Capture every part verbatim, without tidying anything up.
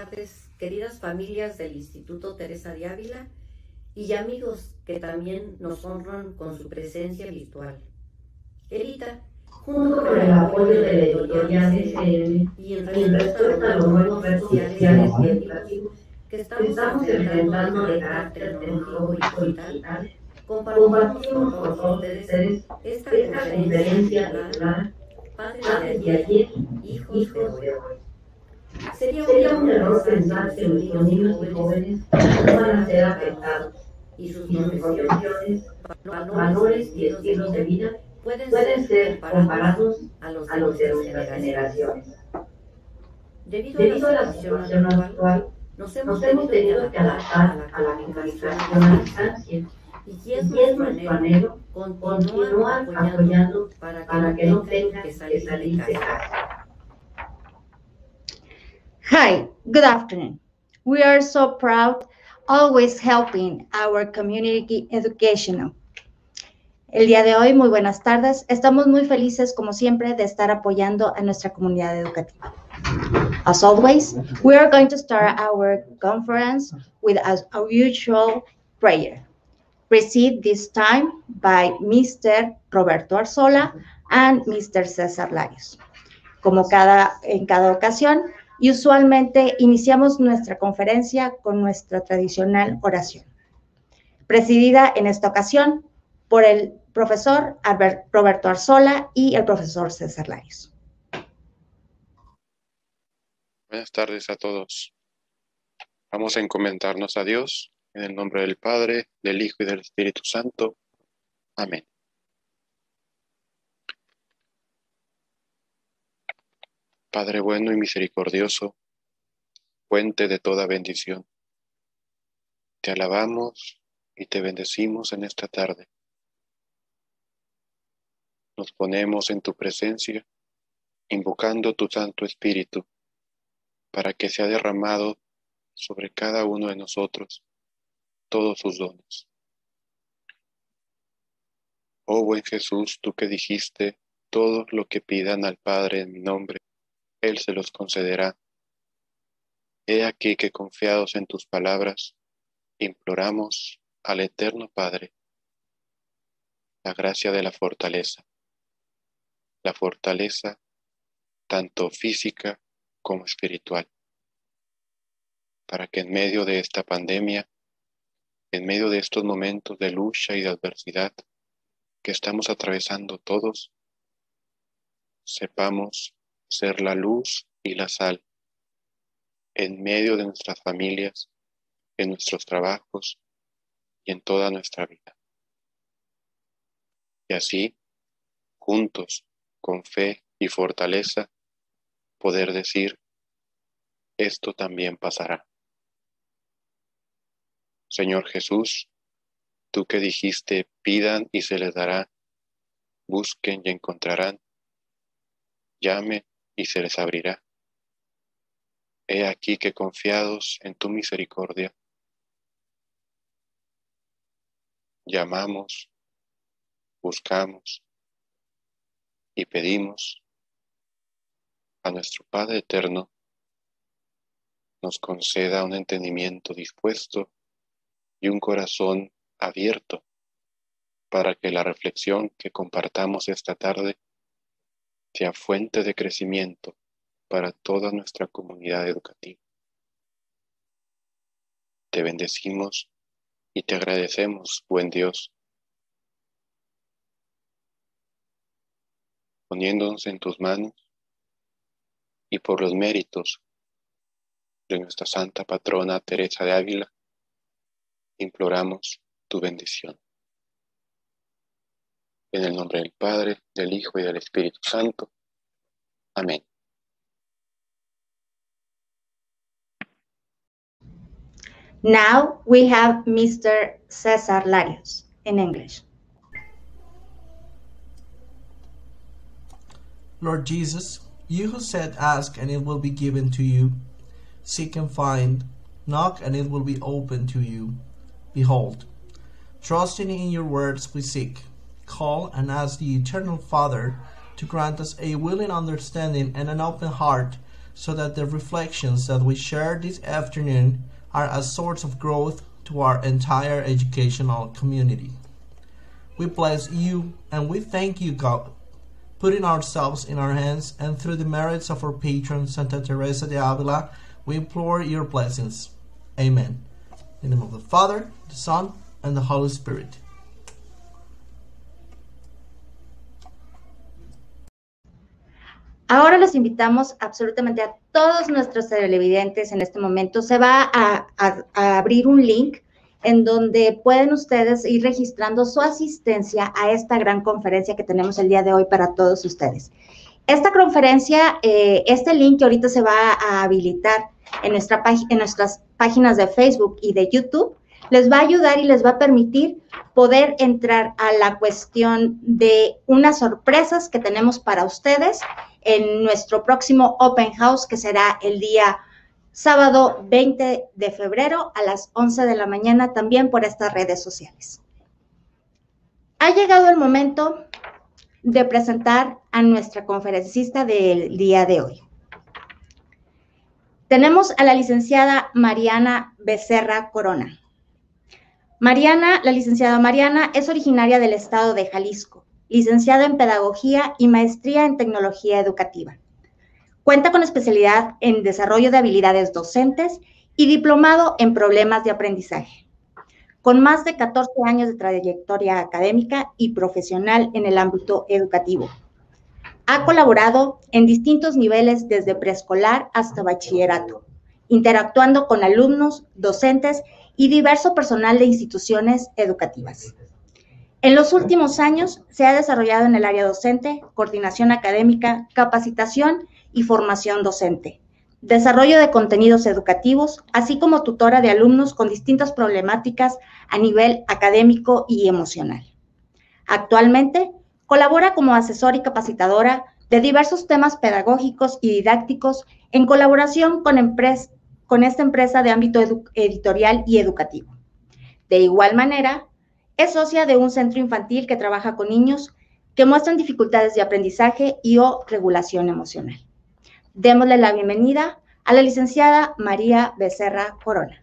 padres, queridas familias del Instituto Teresa de Ávila y amigos que también nos honran con su presencia virtual. Elita, junto con el apoyo de la editorial S M y en respuesta a los nuevos retos sociales y educativos que estamos enfrentando de carácter tecnológico y digital, compartimos con todos ustedes esta conferencia titulada Padres de ayer, hijos de hoy. Sería un error pensar que nuestros niños y jóvenes no van a ser afectados y sus profesiones, valores y estilos de vida pueden ser comparados a los de nuestras generaciones. Debido a la situación actual, nos hemos tenido que adaptar a la comunicación a distancia y es nuestro anhelo continuar apoyando para que no tengan que salir de casa. Hi, good afternoon. We are so proud, always helping our community educational. El día de hoy, muy buenas tardes. Estamos muy felices, como siempre, de estar apoyando a nuestra comunidad educativa. As always, we are going to start our conference with as our usual prayer. Preceded this time by Mister Roberto Arzola and Mister César Larios. Como cada, en cada ocasión, y usualmente iniciamos nuestra conferencia con nuestra tradicional oración, presidida en esta ocasión por el profesor Albert, Roberto Arzola y el profesor César Larios. Buenas tardes a todos. Vamos a encomendarnos a Dios en el nombre del Padre, del Hijo y del Espíritu Santo. Amén. Padre bueno y misericordioso, fuente de toda bendición, te alabamos y te bendecimos en esta tarde. Nos ponemos en tu presencia, invocando tu Santo Espíritu, para que sea derramado sobre cada uno de nosotros todos sus dones. Oh buen Jesús, tú que dijiste, todo lo que pidan al Padre en mi nombre, Él se los concederá. He aquí que confiados en tus palabras, imploramos al Eterno Padre la gracia de la fortaleza, la fortaleza tanto física como espiritual, para que en medio de esta pandemia, en medio de estos momentos de lucha y de adversidad que estamos atravesando todos, sepamos ser la luz y la sal en medio de nuestras familias, en nuestros trabajos y en toda nuestra vida. Y así, juntos, con fe y fortaleza, poder decir, esto también pasará. Señor Jesús, tú que dijiste, pidan y se les dará, busquen y encontrarán, llamen y se les abrirá. He aquí que confiados en tu misericordia, llamamos, buscamos y pedimos a nuestro Padre Eterno nos conceda un entendimiento dispuesto y un corazón abierto para que la reflexión que compartamos esta tarde sea fuente de crecimiento para toda nuestra comunidad educativa. Te bendecimos y te agradecemos, buen Dios, poniéndonos en tus manos y por los méritos de nuestra santa patrona Teresa de Ávila, imploramos tu bendición. En el nombre del Padre, del Hijo y del Espíritu Santo. Amén. Now we have Mister César Larios in English. Lord Jesus, you who said, ask and it will be given to you, seek and find, knock and it will be opened to you. Behold, trusting in your words we seek, call and ask the Eternal Father to grant us a willing understanding and an open heart, so that the reflections that we share this afternoon are a source of growth to our entire educational community. We bless you and we thank you, God, putting ourselves in our hands, and through the merits of our patron, Santa Teresa de Avila, we implore your blessings. Amen. In the name of the Father, the Son, and the Holy Spirit. Ahora los invitamos absolutamente a todos nuestros televidentes en este momento. Se va a, a, a abrir un link en donde pueden ustedes ir registrando su asistencia a esta gran conferencia que tenemos el día de hoy para todos ustedes. Esta conferencia, eh, este link que ahorita se va a habilitar en, nuestra en nuestras páginas de Facebook y de YouTube, les va a ayudar y les va a permitir poder entrar a la cuestión de unas sorpresas que tenemos para ustedes en nuestro próximo Open House, que será el día sábado veinte de febrero a las once de la mañana, también por estas redes sociales. Ha llegado el momento de presentar a nuestra conferencista del día de hoy. Tenemos a la licenciada Mariana Becerra Corona. Mariana, la licenciada Mariana es originaria del estado de Jalisco, licenciada en Pedagogía y maestría en Tecnología Educativa. Cuenta con especialidad en Desarrollo de Habilidades Docentes y diplomado en Problemas de Aprendizaje. Con más de catorce años de trayectoria académica y profesional en el ámbito educativo. Ha colaborado en distintos niveles desde preescolar hasta bachillerato, interactuando con alumnos, docentes y diverso personal de instituciones educativas. En los últimos años se ha desarrollado en el área docente, coordinación académica, capacitación y formación docente, desarrollo de contenidos educativos, así como tutora de alumnos con distintas problemáticas a nivel académico y emocional. Actualmente colabora como asesora y capacitadora de diversos temas pedagógicos y didácticos en colaboración con, empres- con esta empresa de ámbito editorial y educativo. De igual manera, es socia de un centro infantil que trabaja con niños que muestran dificultades de aprendizaje y o regulación emocional. Démosle la bienvenida a la licenciada María Becerra Corona.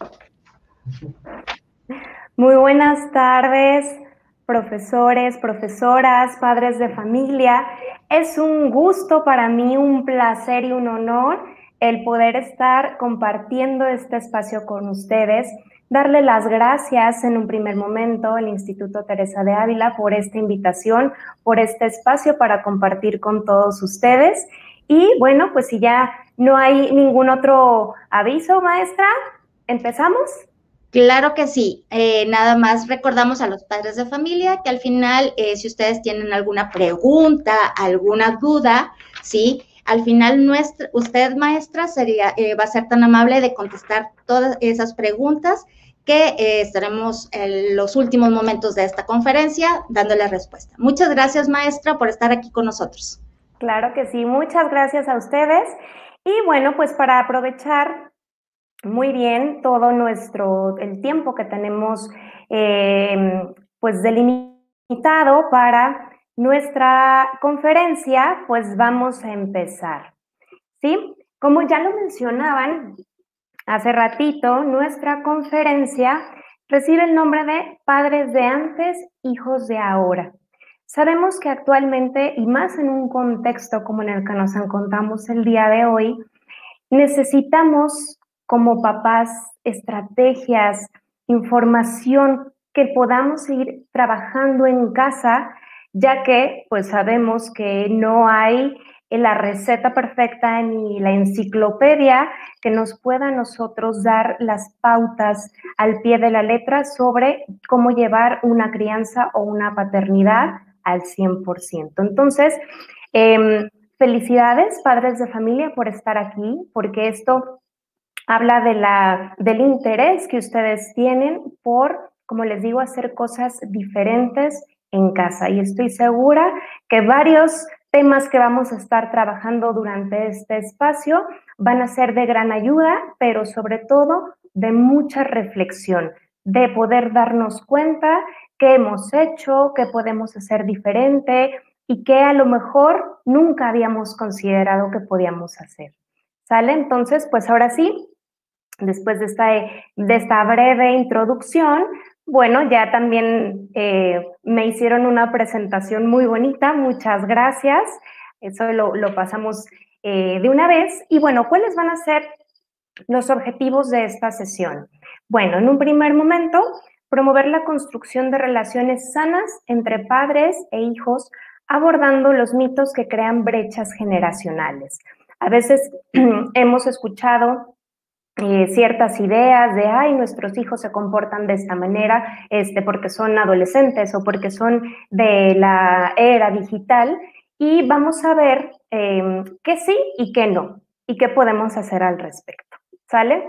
Muy buenas tardes, profesores, profesoras, padres de familia. Es un gusto para mí, un placer y un honor el poder estar compartiendo este espacio con ustedes. Darle las gracias en un primer momento al Instituto Teresa de Ávila por esta invitación, por este espacio para compartir con todos ustedes. Y bueno, pues si ya no hay ningún otro aviso, maestra, ¿empezamos? Claro que sí. Eh, nada más recordamos a los padres de familia que al final, eh, si ustedes tienen alguna pregunta, alguna duda, ¿sí? Al final, nuestra, usted, maestra, sería, eh, va a ser tan amable de contestar todas esas preguntas que eh, estaremos en los últimos momentos de esta conferencia dándole respuesta. Muchas gracias, maestra, por estar aquí con nosotros. Claro que sí, muchas gracias a ustedes. Y bueno, pues para aprovechar muy bien todo nuestro, el tiempo que tenemos eh, pues delimitado para nuestra conferencia, pues vamos a empezar, ¿sí? Como ya lo mencionaban hace ratito, nuestra conferencia recibe el nombre de Padres de antes, hijos de ahora. Sabemos que actualmente, y más en un contexto como en el que nos encontramos el día de hoy, necesitamos como papás estrategias, información que podamos seguir trabajando en casa, ya que pues sabemos que no hay la receta perfecta ni la enciclopedia que nos pueda a nosotros dar las pautas al pie de la letra sobre cómo llevar una crianza o una paternidad al cien por ciento. Entonces, eh, felicidades, padres de familia, por estar aquí, porque esto habla de la, del interés que ustedes tienen por, como les digo, hacer cosas diferentes en casa. Y estoy segura que varios temas que vamos a estar trabajando durante este espacio van a ser de gran ayuda, pero sobre todo de mucha reflexión, de poder darnos cuenta qué hemos hecho, qué podemos hacer diferente y qué a lo mejor nunca habíamos considerado que podíamos hacer. ¿Sale? Entonces, pues ahora sí, después de esta, de esta breve introducción, bueno, ya también eh, me hicieron una presentación muy bonita, muchas gracias. Eso lo, lo pasamos eh, de una vez. Y bueno, ¿cuáles van a ser los objetivos de esta sesión? Bueno, en un primer momento, promover la construcción de relaciones sanas entre padres e hijos, abordando los mitos que crean brechas generacionales. A veces hemos escuchado eh, ciertas ideas de, ay, nuestros hijos se comportan de esta manera este, porque son adolescentes o porque son de la era digital, y vamos a ver eh, qué sí y qué no, y qué podemos hacer al respecto, ¿sale?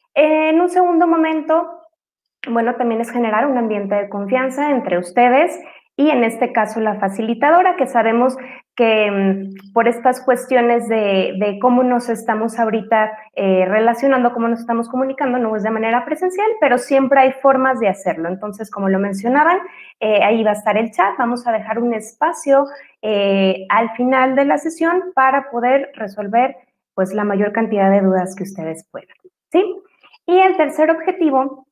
En un segundo momento, bueno, también es generar un ambiente de confianza entre ustedes y en este caso la facilitadora, que sabemos que um, por estas cuestiones de, de cómo nos estamos ahorita eh, relacionando, cómo nos estamos comunicando, no es de manera presencial, pero siempre hay formas de hacerlo. Entonces, como lo mencionaban, eh, ahí va a estar el chat, vamos a dejar un espacio eh, al final de la sesión para poder resolver pues la mayor cantidad de dudas que ustedes puedan, ¿sí? Y el tercer objetivo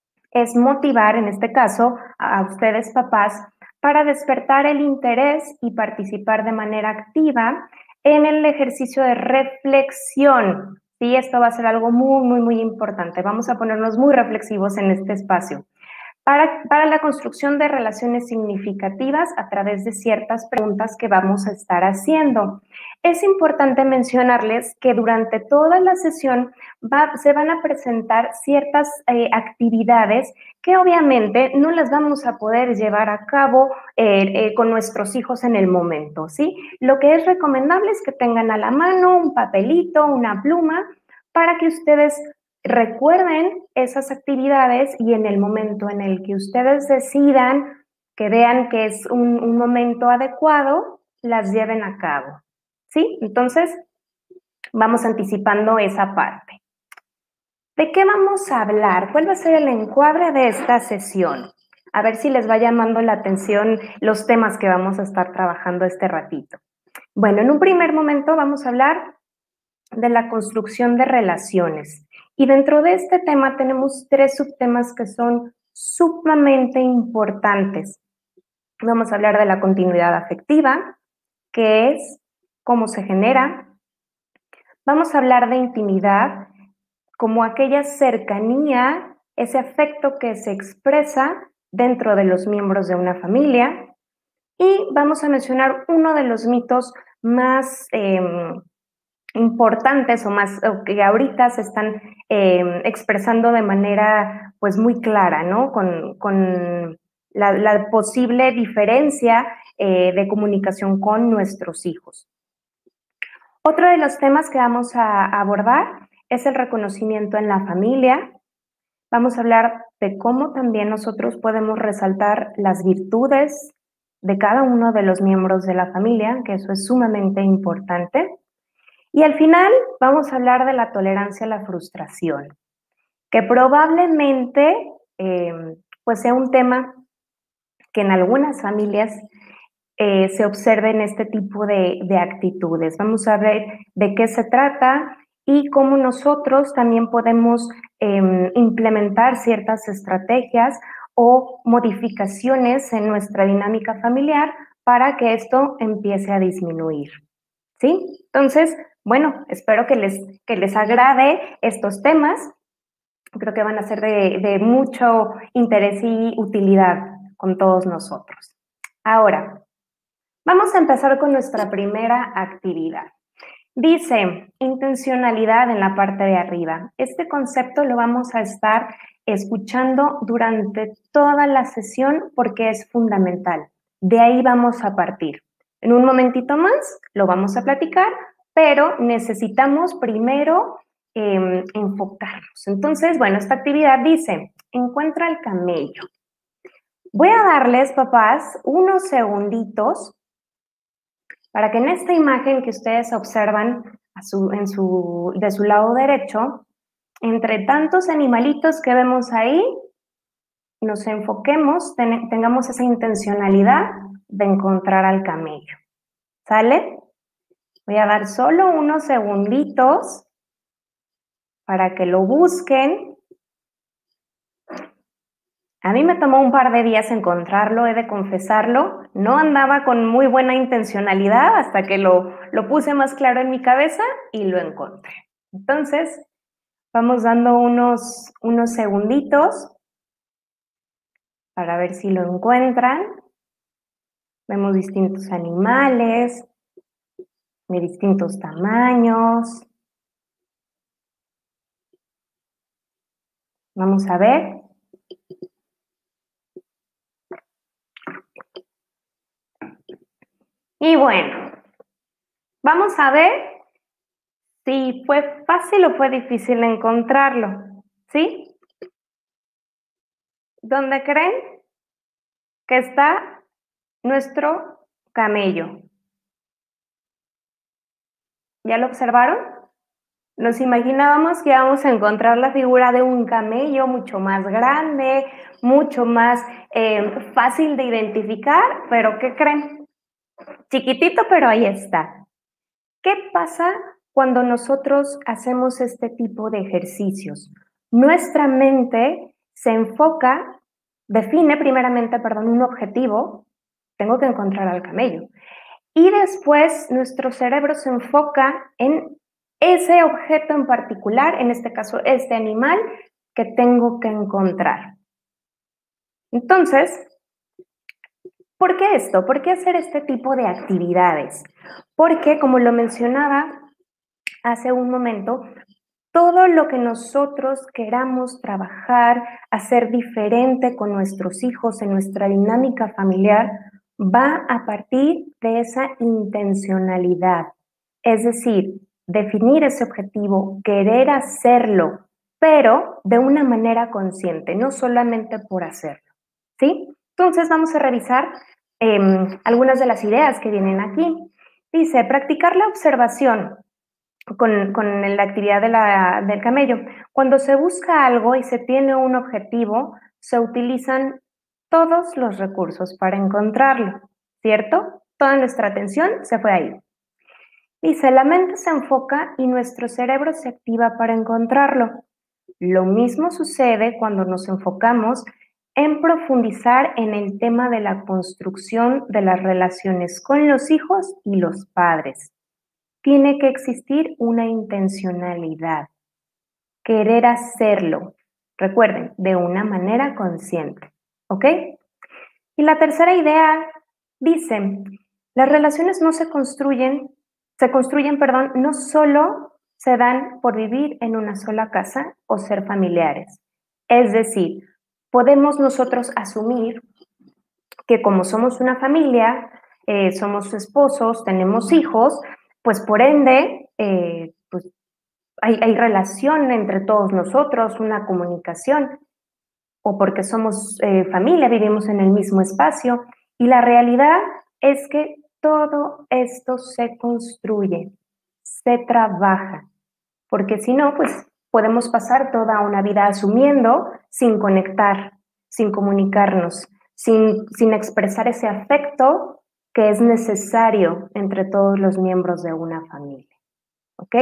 es motivar, en este caso, a ustedes papás, para despertar el interés y participar de manera activa en el ejercicio de reflexión. Sí, esto va a ser algo muy, muy, muy importante. Vamos a ponernos muy reflexivos en este espacio. Para, para la construcción de relaciones significativas a través de ciertas preguntas que vamos a estar haciendo. Es importante mencionarles que durante toda la sesión va, se van a presentar ciertas eh, actividades que obviamente no las vamos a poder llevar a cabo eh, eh, con nuestros hijos en el momento, ¿sí? Lo que es recomendable es que tengan a la mano un papelito, una pluma, para que ustedes recuerden esas actividades y en el momento en el que ustedes decidan, que vean que es un, un momento adecuado, las lleven a cabo, ¿sí? Entonces, vamos anticipando esa parte. ¿De qué vamos a hablar? ¿Cuál va a ser el encuadre de esta sesión? A ver si les va llamando la atención los temas que vamos a estar trabajando este ratito. Bueno, en un primer momento vamos a hablar de la construcción de relaciones. Y dentro de este tema tenemos tres subtemas que son sumamente importantes. Vamos a hablar de la continuidad afectiva, que es cómo se genera. Vamos a hablar de intimidad, como aquella cercanía, ese afecto que se expresa dentro de los miembros de una familia. Y vamos a mencionar uno de los mitos más eh, importantes o más o que ahorita se están eh, expresando de manera pues muy clara, ¿no? Con, con la, la posible diferencia eh, de comunicación con nuestros hijos. Otro de los temas que vamos a abordar es el reconocimiento en la familia. Vamos a hablar de cómo también nosotros podemos resaltar las virtudes de cada uno de los miembros de la familia, que eso es sumamente importante. Y al final vamos a hablar de la tolerancia a la frustración, que probablemente eh, pues sea un tema que en algunas familias eh, se observen este tipo de, de actitudes. Vamos a ver de qué se trata y cómo nosotros también podemos eh, implementar ciertas estrategias o modificaciones en nuestra dinámica familiar para que esto empiece a disminuir, ¿sí? Entonces, bueno, espero que les, que les agrade estos temas. Creo que van a ser de, de mucho interés y utilidad con todos nosotros. Ahora, vamos a empezar con nuestra primera actividad. Dice, intencionalidad en la parte de arriba. Este concepto lo vamos a estar escuchando durante toda la sesión porque es fundamental. De ahí vamos a partir. En un momentito más lo vamos a platicar, pero necesitamos primero eh, enfocarnos. Entonces, bueno, esta actividad dice, encuentra el camello. Voy a darles, papás, unos segunditos para que en esta imagen que ustedes observan a su, en su, de su lado derecho, entre tantos animalitos que vemos ahí, nos enfoquemos, ten, tengamos esa intencionalidad de encontrar al camello. ¿Sale? Voy a dar solo unos segunditos para que lo busquen. A mí me tomó un par de días encontrarlo, he de confesarlo. No andaba con muy buena intencionalidad hasta que lo, lo puse más claro en mi cabeza y lo encontré. Entonces, vamos dando unos, unos segunditos para ver si lo encuentran. Vemos distintos animales de distintos tamaños. Vamos a ver. Y bueno, vamos a ver si fue fácil o fue difícil encontrarlo, ¿sí? ¿Dónde creen que está nuestro camello? ¿Ya lo observaron? Nos imaginábamos que íbamos a encontrar la figura de un camello mucho más grande, mucho más eh, fácil de identificar, pero ¿qué creen? Chiquitito, pero ahí está. ¿Qué pasa cuando nosotros hacemos este tipo de ejercicios? Nuestra mente se enfoca, define primeramente, perdón, un objetivo. Tengo que encontrar al camello. Y después nuestro cerebro se enfoca en ese objeto en particular, en este caso este animal que tengo que encontrar. Entonces, ¿por qué esto? ¿Por qué hacer este tipo de actividades? Porque, como lo mencionaba hace un momento, todo lo que nosotros queramos trabajar, hacer diferente con nuestros hijos en nuestra dinámica familiar, va a partir de esa intencionalidad. Es decir, definir ese objetivo, querer hacerlo, pero de una manera consciente, no solamente por hacerlo, ¿sí? Entonces vamos a revisar eh, algunas de las ideas que vienen aquí. Dice, practicar la observación con, con la actividad de la, del camello. Cuando se busca algo y se tiene un objetivo, se utilizan todos los recursos para encontrarlo, ¿cierto? Toda nuestra atención se fue ahí. Dice, la mente se enfoca y nuestro cerebro se activa para encontrarlo. Lo mismo sucede cuando nos enfocamos en profundizar en el tema de la construcción de las relaciones con los hijos y los padres. Tiene que existir una intencionalidad, querer hacerlo, recuerden, de una manera consciente, ¿ok? Y la tercera idea dice, las relaciones no se construyen, se construyen, perdón, no solo se dan por vivir en una sola casa o ser familiares. Es decir, podemos nosotros asumir que como somos una familia, eh, somos esposos, tenemos hijos, pues por ende, eh, pues hay, hay relación entre todos nosotros, una comunicación, o porque somos eh, familia, vivimos en el mismo espacio, y la realidad es que todo esto se construye, se trabaja, porque si no, pues podemos pasar toda una vida asumiendo sin conectar, sin comunicarnos, sin, sin expresar ese afecto que es necesario entre todos los miembros de una familia, ¿ok?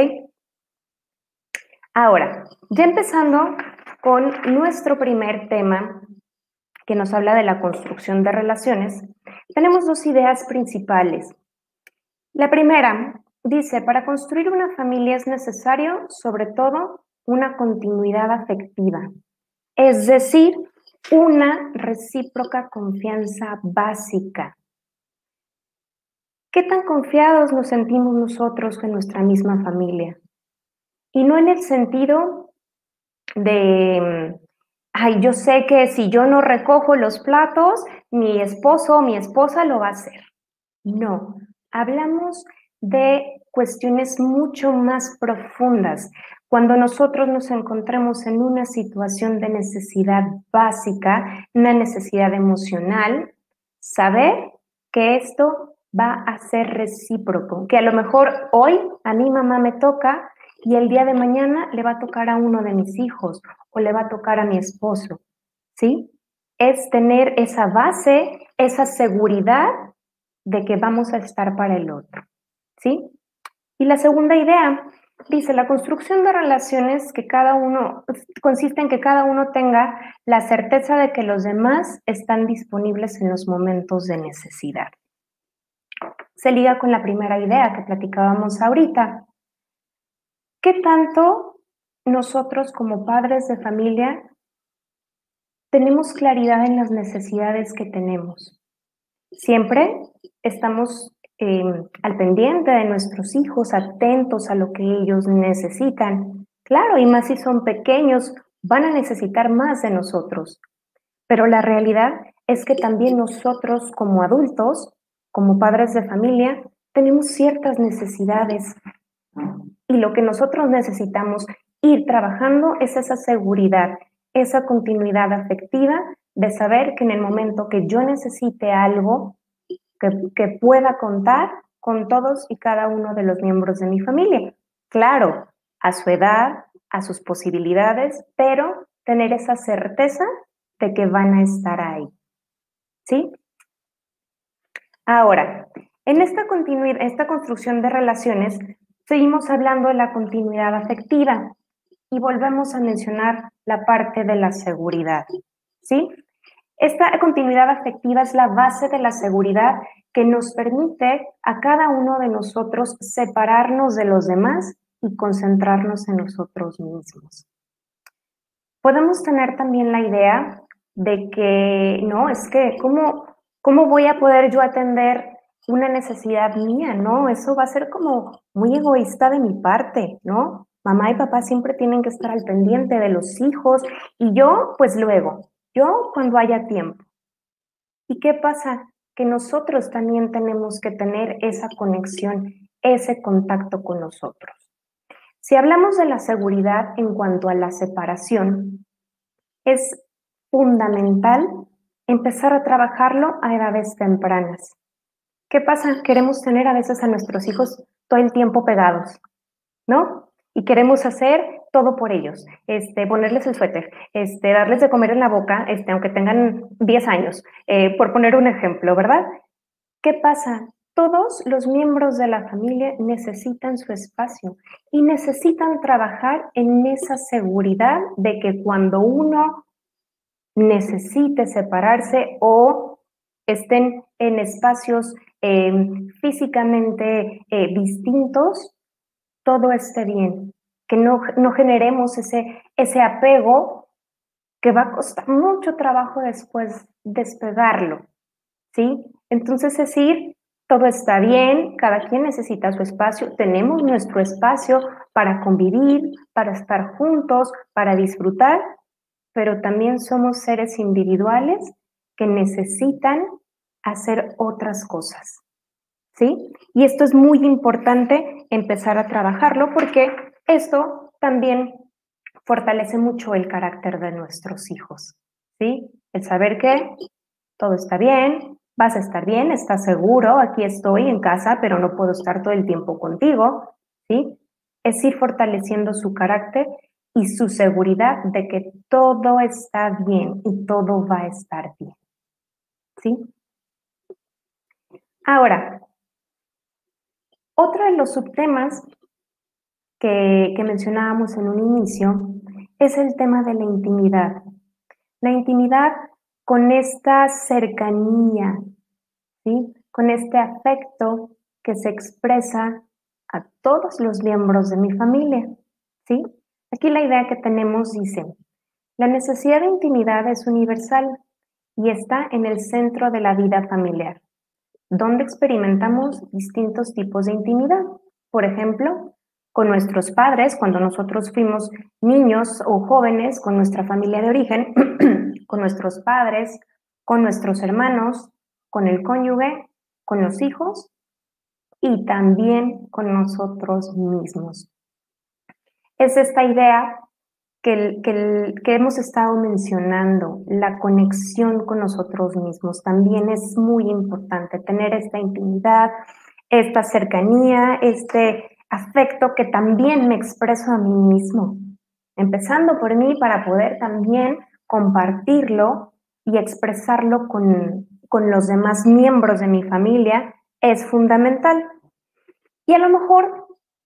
Ahora, ya empezando con nuestro primer tema, que nos habla de la construcción de relaciones, tenemos dos ideas principales. La primera dice, para construir una familia es necesario, sobre todo, una continuidad afectiva, es decir, una recíproca confianza básica. ¿Qué tan confiados nos sentimos nosotros en nuestra misma familia? Y no en el sentido de, ay, yo sé que si yo no recojo los platos, mi esposo o mi esposa lo va a hacer. No, hablamos de cuestiones mucho más profundas. Cuando nosotros nos encontramos en una situación de necesidad básica, una necesidad emocional, saber que esto va a ser recíproco, que a lo mejor hoy a mi mamá me toca y el día de mañana le va a tocar a uno de mis hijos o le va a tocar a mi esposo, ¿sí? Es tener esa base, esa seguridad de que vamos a estar para el otro, ¿sí? Y la segunda idea Dice, la construcción de relaciones que cada uno, consiste en que cada uno tenga la certeza de que los demás están disponibles en los momentos de necesidad. Se liga con la primera idea que platicábamos ahorita. ¿Qué tanto nosotros como padres de familia tenemos claridad en las necesidades que tenemos? Siempre estamos eh, al pendiente de nuestros hijos, atentos a lo que ellos necesitan. Claro, y más si son pequeños, van a necesitar más de nosotros. Pero la realidad es que también nosotros como adultos, como padres de familia, tenemos ciertas necesidades. Y lo que nosotros necesitamos ir trabajando es esa seguridad, esa continuidad afectiva de saber que en el momento que yo necesite algo, que, que pueda contar con todos y cada uno de los miembros de mi familia. Claro, a su edad, a sus posibilidades, pero tener esa certeza de que van a estar ahí. ¿Sí? Ahora, en esta, continu- esta construcción de relaciones, seguimos hablando de la continuidad afectiva y volvemos a mencionar la parte de la seguridad. ¿Sí? Esta continuidad afectiva es la base de la seguridad que nos permite a cada uno de nosotros separarnos de los demás y concentrarnos en nosotros mismos. Podemos tener también la idea de que, no, es que, ¿cómo, cómo voy a poder yo atender una necesidad mía? No, eso va a ser como muy egoísta de mi parte, ¿no? Mamá y papá siempre tienen que estar al pendiente de los hijos y yo, pues luego, yo cuando haya tiempo. ¿Y qué pasa? Que nosotros también tenemos que tener esa conexión, ese contacto con nosotros. Si hablamos de la seguridad en cuanto a la separación, es fundamental empezar a trabajarlo a edades tempranas. ¿Qué pasa? Queremos tener a veces a nuestros hijos todo el tiempo pegados, ¿no? Y queremos hacer todo por ellos, este, ponerles el suéter, este, darles de comer en la boca, este, aunque tengan diez años, eh, por poner un ejemplo, ¿verdad? ¿Qué pasa? Todos los miembros de la familia necesitan su espacio y necesitan trabajar en esa seguridad de que cuando uno necesite separarse o estén en espacios eh, físicamente eh, distintos, todo esté bien, que no, no generemos ese, ese apego que va a costar mucho trabajo después despegarlo, ¿sí? Entonces es decir, todo está bien, cada quien necesita su espacio, tenemos nuestro espacio para convivir, para estar juntos, para disfrutar, pero también somos seres individuales que necesitan hacer otras cosas, ¿sí? Y esto es muy importante empezar a trabajarlo porque esto también fortalece mucho el carácter de nuestros hijos, ¿sí? El saber que todo está bien, vas a estar bien, estás seguro, aquí estoy en casa, pero no puedo estar todo el tiempo contigo, ¿sí? Es ir fortaleciendo su carácter y su seguridad de que todo está bien y todo va a estar bien, ¿sí? Ahora, otro de los subtemas que, que mencionábamos en un inicio es el tema de la intimidad. La intimidad con esta cercanía, ¿sí? Con este afecto que se expresa a todos los miembros de mi familia, ¿sí? Aquí la idea que tenemos dice, la necesidad de intimidad es universal y está en el centro de la vida familiar, donde experimentamos distintos tipos de intimidad. Por ejemplo, con nuestros padres, cuando nosotros fuimos niños o jóvenes, con nuestra familia de origen, con nuestros padres, con nuestros hermanos, con el cónyuge, con los hijos y también con nosotros mismos. Es esta idea que, que, que hemos estado mencionando, la conexión con nosotros mismos. También es muy importante tener esta intimidad, esta cercanía, este afecto que también me expreso a mí mismo, empezando por mí para poder también compartirlo y expresarlo con, con los demás miembros de mi familia, es fundamental. Y a lo mejor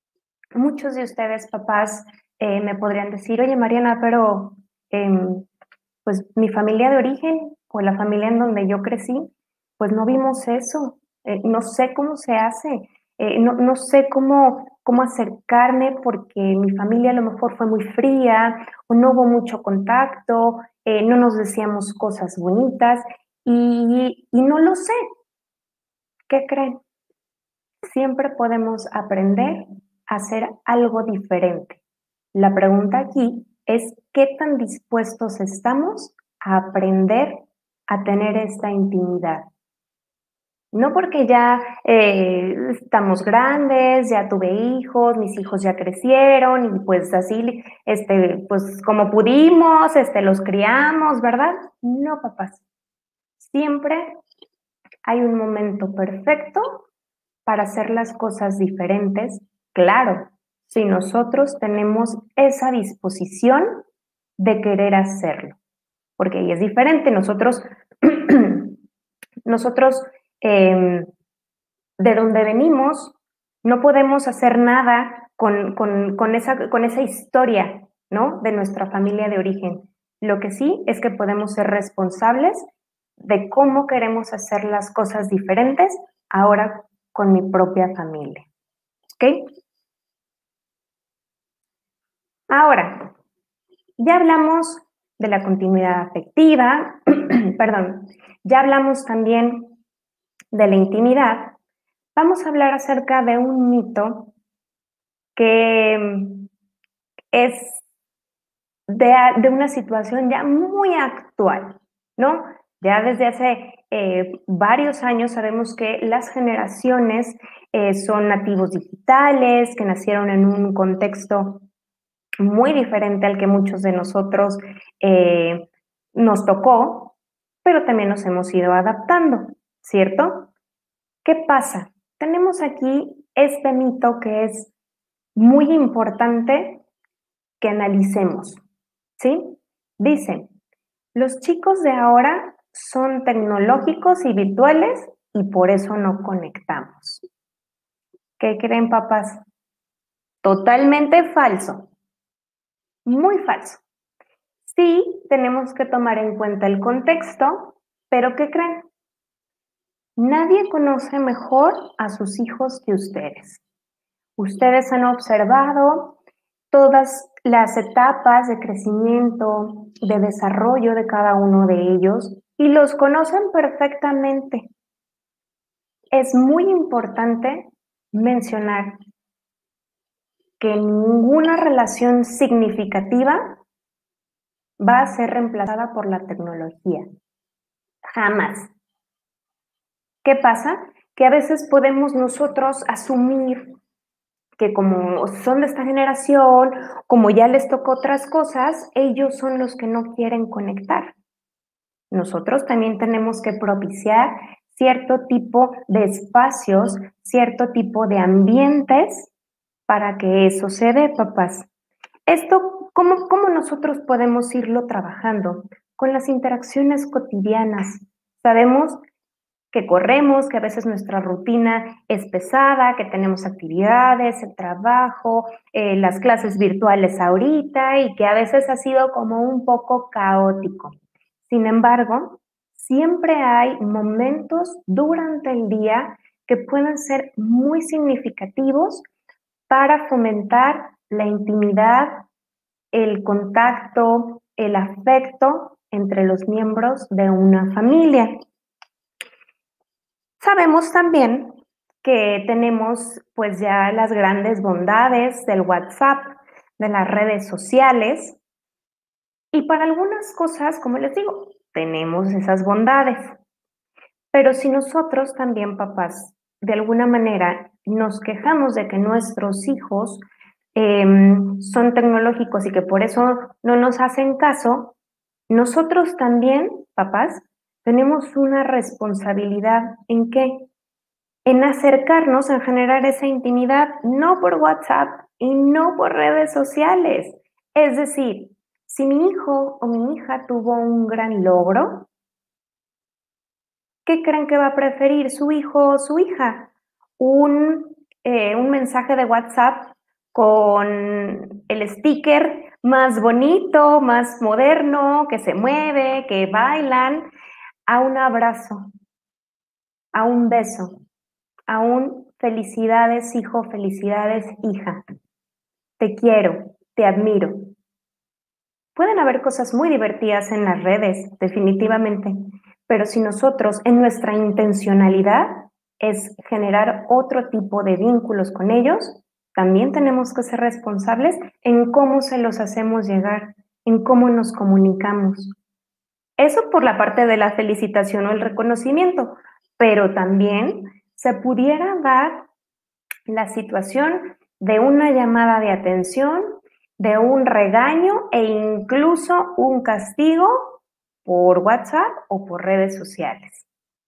Muchos de ustedes, papás, eh, me podrían decir, oye, Mariana, pero eh, pues mi familia de origen o la familia en donde yo crecí, pues no vimos eso. Eh, no sé cómo se hace, eh, no, no sé cómo, cómo acercarme porque mi familia a lo mejor fue muy fría o no hubo mucho contacto, eh, no nos decíamos cosas bonitas y, y no lo sé. ¿Qué creen? Siempre podemos aprender a hacer algo diferente. La pregunta aquí es qué tan dispuestos estamos a aprender a tener esta intimidad. No porque ya eh, estamos grandes, ya tuve hijos, mis hijos ya crecieron y pues así, este, pues como pudimos, este, los criamos, ¿verdad? No, papás. Siempre hay un momento perfecto para hacer las cosas diferentes, claro, si nosotros tenemos esa disposición de querer hacerlo, porque ahí es diferente. Nosotros, nosotros eh, de donde venimos, no podemos hacer nada con, con, con, esa, con esa historia, ¿no? De nuestra familia de origen. Lo que sí es que podemos ser responsables de cómo queremos hacer las cosas diferentes ahora con mi propia familia. ¿Ok? Ahora, ya hablamos de la continuidad afectiva, perdón, ya hablamos también de la intimidad. Vamos a hablar acerca de un mito que es de, de una situación ya muy actual, ¿no? Ya desde hace eh, varios años sabemos que las generaciones eh, son nativos digitales, que nacieron en un contexto muy diferente al que muchos de nosotros eh, nos tocó, pero también nos hemos ido adaptando, ¿cierto? ¿Qué pasa? Tenemos aquí este mito que es muy importante que analicemos, ¿sí? Dice, los chicos de ahora son tecnológicos y virtuales y por eso no conectamos. ¿Qué creen, papás? Totalmente falso. Muy falso. Sí, tenemos que tomar en cuenta el contexto, pero ¿qué creen? Nadie conoce mejor a sus hijos que ustedes. Ustedes han observado todas las etapas de crecimiento, de desarrollo de cada uno de ellos y los conocen perfectamente. Es muy importante mencionar que ninguna relación significativa va a ser reemplazada por la tecnología. Jamás. ¿Qué pasa? Que a veces podemos nosotros asumir que como son de esta generación, como ya les tocó otras cosas, ellos son los que no quieren conectar. Nosotros también tenemos que propiciar cierto tipo de espacios, cierto tipo de ambientes para que eso se dé, papás. Esto, ¿cómo, cómo nosotros podemos irlo trabajando? Con las interacciones cotidianas. Sabemos que corremos, que a veces nuestra rutina es pesada, que tenemos actividades, el trabajo, eh, las clases virtuales ahorita y que a veces ha sido como un poco caótico. Sin embargo, siempre hay momentos durante el día que pueden ser muy significativos para fomentar la intimidad, el contacto, el afecto entre los miembros de una familia. Sabemos también que tenemos pues ya las grandes bondades del WhatsApp, de las redes sociales, y para algunas cosas, como les digo, tenemos esas bondades. Pero si nosotros también, papás, de alguna manera nos quejamos de que nuestros hijos eh, son tecnológicos y que por eso no nos hacen caso, nosotros también, papás, tenemos una responsabilidad en qué, en acercarnos, en generar esa intimidad, no por WhatsApp y no por redes sociales. Es decir, si mi hijo o mi hija tuvo un gran logro, ¿qué creen que va a preferir su hijo o su hija? Un, eh, un mensaje de WhatsApp con el sticker más bonito, más moderno, que se mueve, que bailan, a un abrazo, a un beso, a un felicidades hijo, felicidades hija, te quiero, te admiro. Pueden haber cosas muy divertidas en las redes, definitivamente, pero si nosotros en nuestra intencionalidad es generar otro tipo de vínculos con ellos, también tenemos que ser responsables en cómo se los hacemos llegar, en cómo nos comunicamos. Eso por la parte de la felicitación o el reconocimiento, pero también se pudiera dar la situación de una llamada de atención, de un regaño e incluso un castigo por WhatsApp o por redes sociales.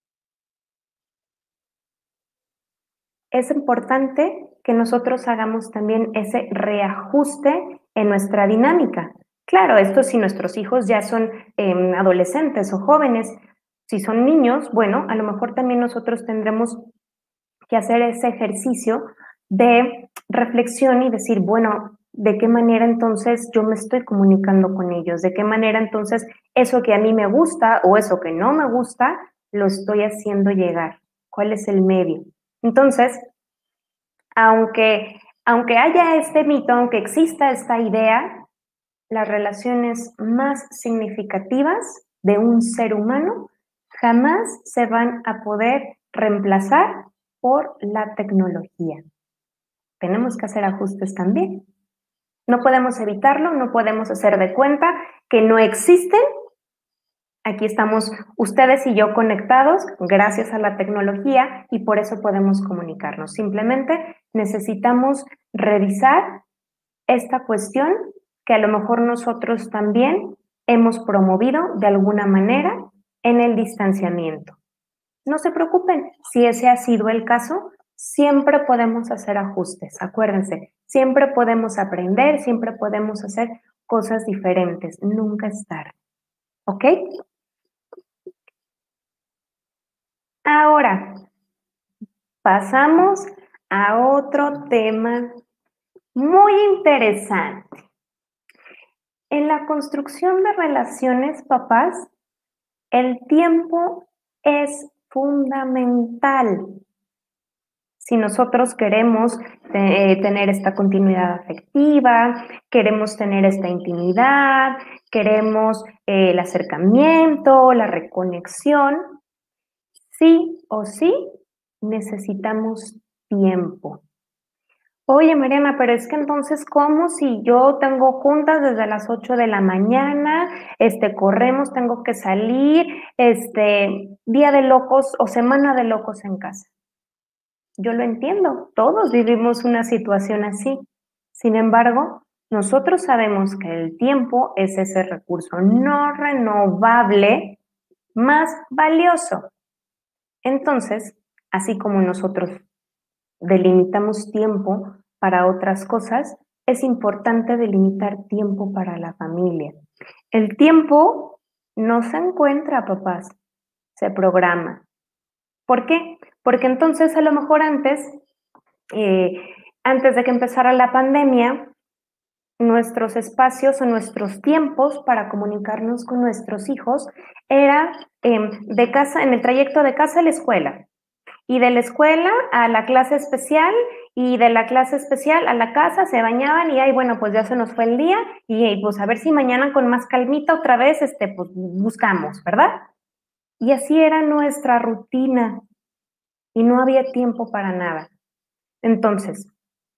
Es importante que nosotros hagamos también ese reajuste en nuestra dinámica. Claro, esto si nuestros hijos ya son eh, adolescentes o jóvenes. Si son niños, bueno, a lo mejor también nosotros tendremos que hacer ese ejercicio de reflexión y decir, bueno, ¿de qué manera entonces yo me estoy comunicando con ellos? ¿De qué manera entonces eso que a mí me gusta o eso que no me gusta lo estoy haciendo llegar? ¿Cuál es el medio? Entonces, aunque, aunque haya este mito, aunque exista esta idea, las relaciones más significativas de un ser humano jamás se van a poder reemplazar por la tecnología. Tenemos que hacer ajustes también. No podemos evitarlo, no podemos hacer de cuenta que no existen. Aquí estamos ustedes y yo conectados gracias a la tecnología y por eso podemos comunicarnos. Simplemente necesitamos revisar esta cuestión que a lo mejor nosotros también hemos promovido de alguna manera en el distanciamiento. No se preocupen, si ese ha sido el caso, siempre podemos hacer ajustes. Acuérdense, siempre podemos aprender, siempre podemos hacer cosas diferentes. Nunca es tarde. ¿Ok? Ahora, pasamos a otro tema muy interesante. En la construcción de relaciones, papás, el tiempo es fundamental. Si nosotros queremos eh, tener esta continuidad afectiva, queremos tener esta intimidad, queremos eh, el acercamiento, la reconexión, sí o sí necesitamos tiempo. Oye, Mariana, pero es que entonces, ¿cómo si yo tengo juntas desde las ocho de la mañana, este, corremos, tengo que salir, este, día de locos o semana de locos en casa? Yo lo entiendo, todos vivimos una situación así. Sin embargo, nosotros sabemos que el tiempo es ese recurso no renovable más valioso. Entonces, así como nosotros delimitamos tiempo para otras cosas, es importante delimitar tiempo para la familia. El tiempo no se encuentra, papás, se programa. ¿Por qué? Porque entonces a lo mejor antes, eh, antes de que empezara la pandemia, nuestros espacios o nuestros tiempos para comunicarnos con nuestros hijos era eh, de casa, en el trayecto de casa a la escuela. Y de la escuela a la clase especial, y de la clase especial a la casa, se bañaban y, ay, bueno, pues ya se nos fue el día, y pues a ver si mañana con más calmita otra vez, este, pues buscamos, ¿verdad? Y así era nuestra rutina, y no había tiempo para nada. Entonces,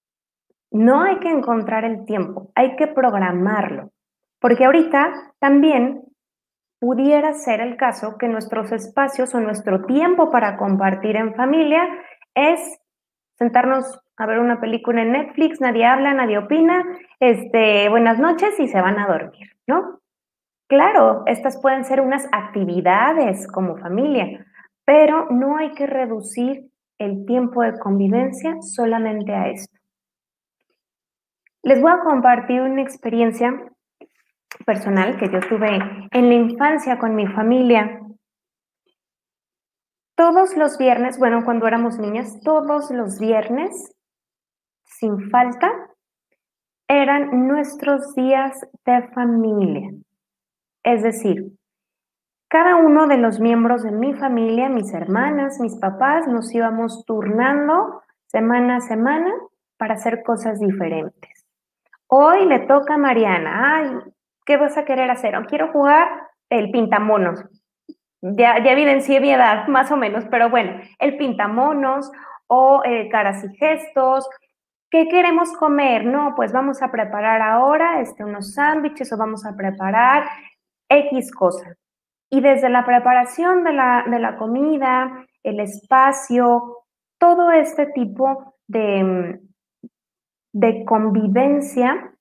no hay que encontrar el tiempo, hay que programarlo, porque ahorita también pudiera ser el caso que nuestros espacios o nuestro tiempo para compartir en familia es sentarnos a ver una película en Netflix, nadie habla, nadie opina, este, buenas noches y se van a dormir, ¿no? Claro, estas pueden ser unas actividades como familia, pero no hay que reducir el tiempo de convivencia solamente a esto. Les voy a compartir una experiencia personal que yo tuve en la infancia con mi familia. Todos los viernes, bueno, cuando éramos niñas, todos los viernes, sin falta, eran nuestros días de familia. Es decir, cada uno de los miembros de mi familia, mis hermanas, mis papás, nos íbamos turnando semana a semana para hacer cosas diferentes. Hoy le toca a Mariana. Ay, ¿qué vas a querer hacer? Oh, quiero jugar el pintamonos. Ya, ya evidencié mi edad, más o menos, pero bueno, el pintamonos o eh, caras y gestos. ¿Qué queremos comer? No, pues vamos a preparar ahora este, unos sándwiches o vamos a preparar X cosa. Y desde la preparación de la, de la comida, el espacio, todo este tipo de, de convivencia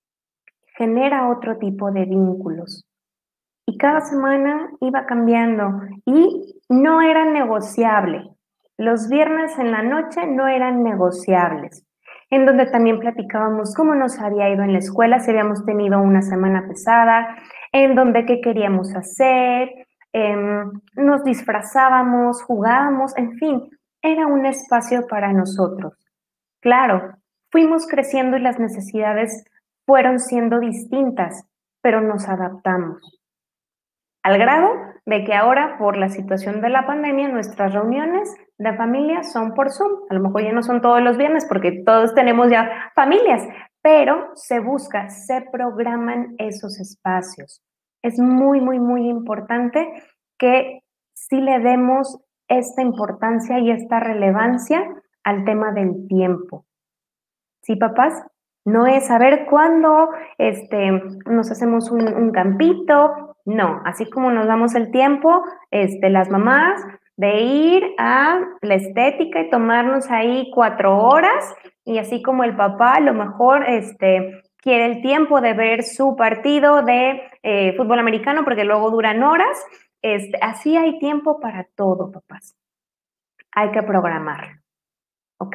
genera otro tipo de vínculos. Y cada semana iba cambiando y no era negociable. Los viernes en la noche no eran negociables, en donde también platicábamos cómo nos había ido en la escuela, si habíamos tenido una semana pesada, en donde qué queríamos hacer, eh, nos disfrazábamos, jugábamos, en fin, era un espacio para nosotros. Claro, fuimos creciendo y las necesidades fueron siendo distintas, pero nos adaptamos. Al grado de que ahora, por la situación de la pandemia, nuestras reuniones de familia son por Zoom. A lo mejor ya no son todos los viernes porque todos tenemos ya familias, pero se busca, se programan esos espacios. Es muy, muy, muy importante que sí le demos esta importancia y esta relevancia al tema del tiempo. ¿Sí, papás? No es saber cuándo este, nos hacemos un, un campito, no, así como nos damos el tiempo, este, las mamás, de ir a la estética y tomarnos ahí cuatro horas, y así como el papá a lo mejor este, quiere el tiempo de ver su partido de eh, fútbol americano porque luego duran horas, este, así hay tiempo para todo, papás. Hay que programarlo, ¿ok?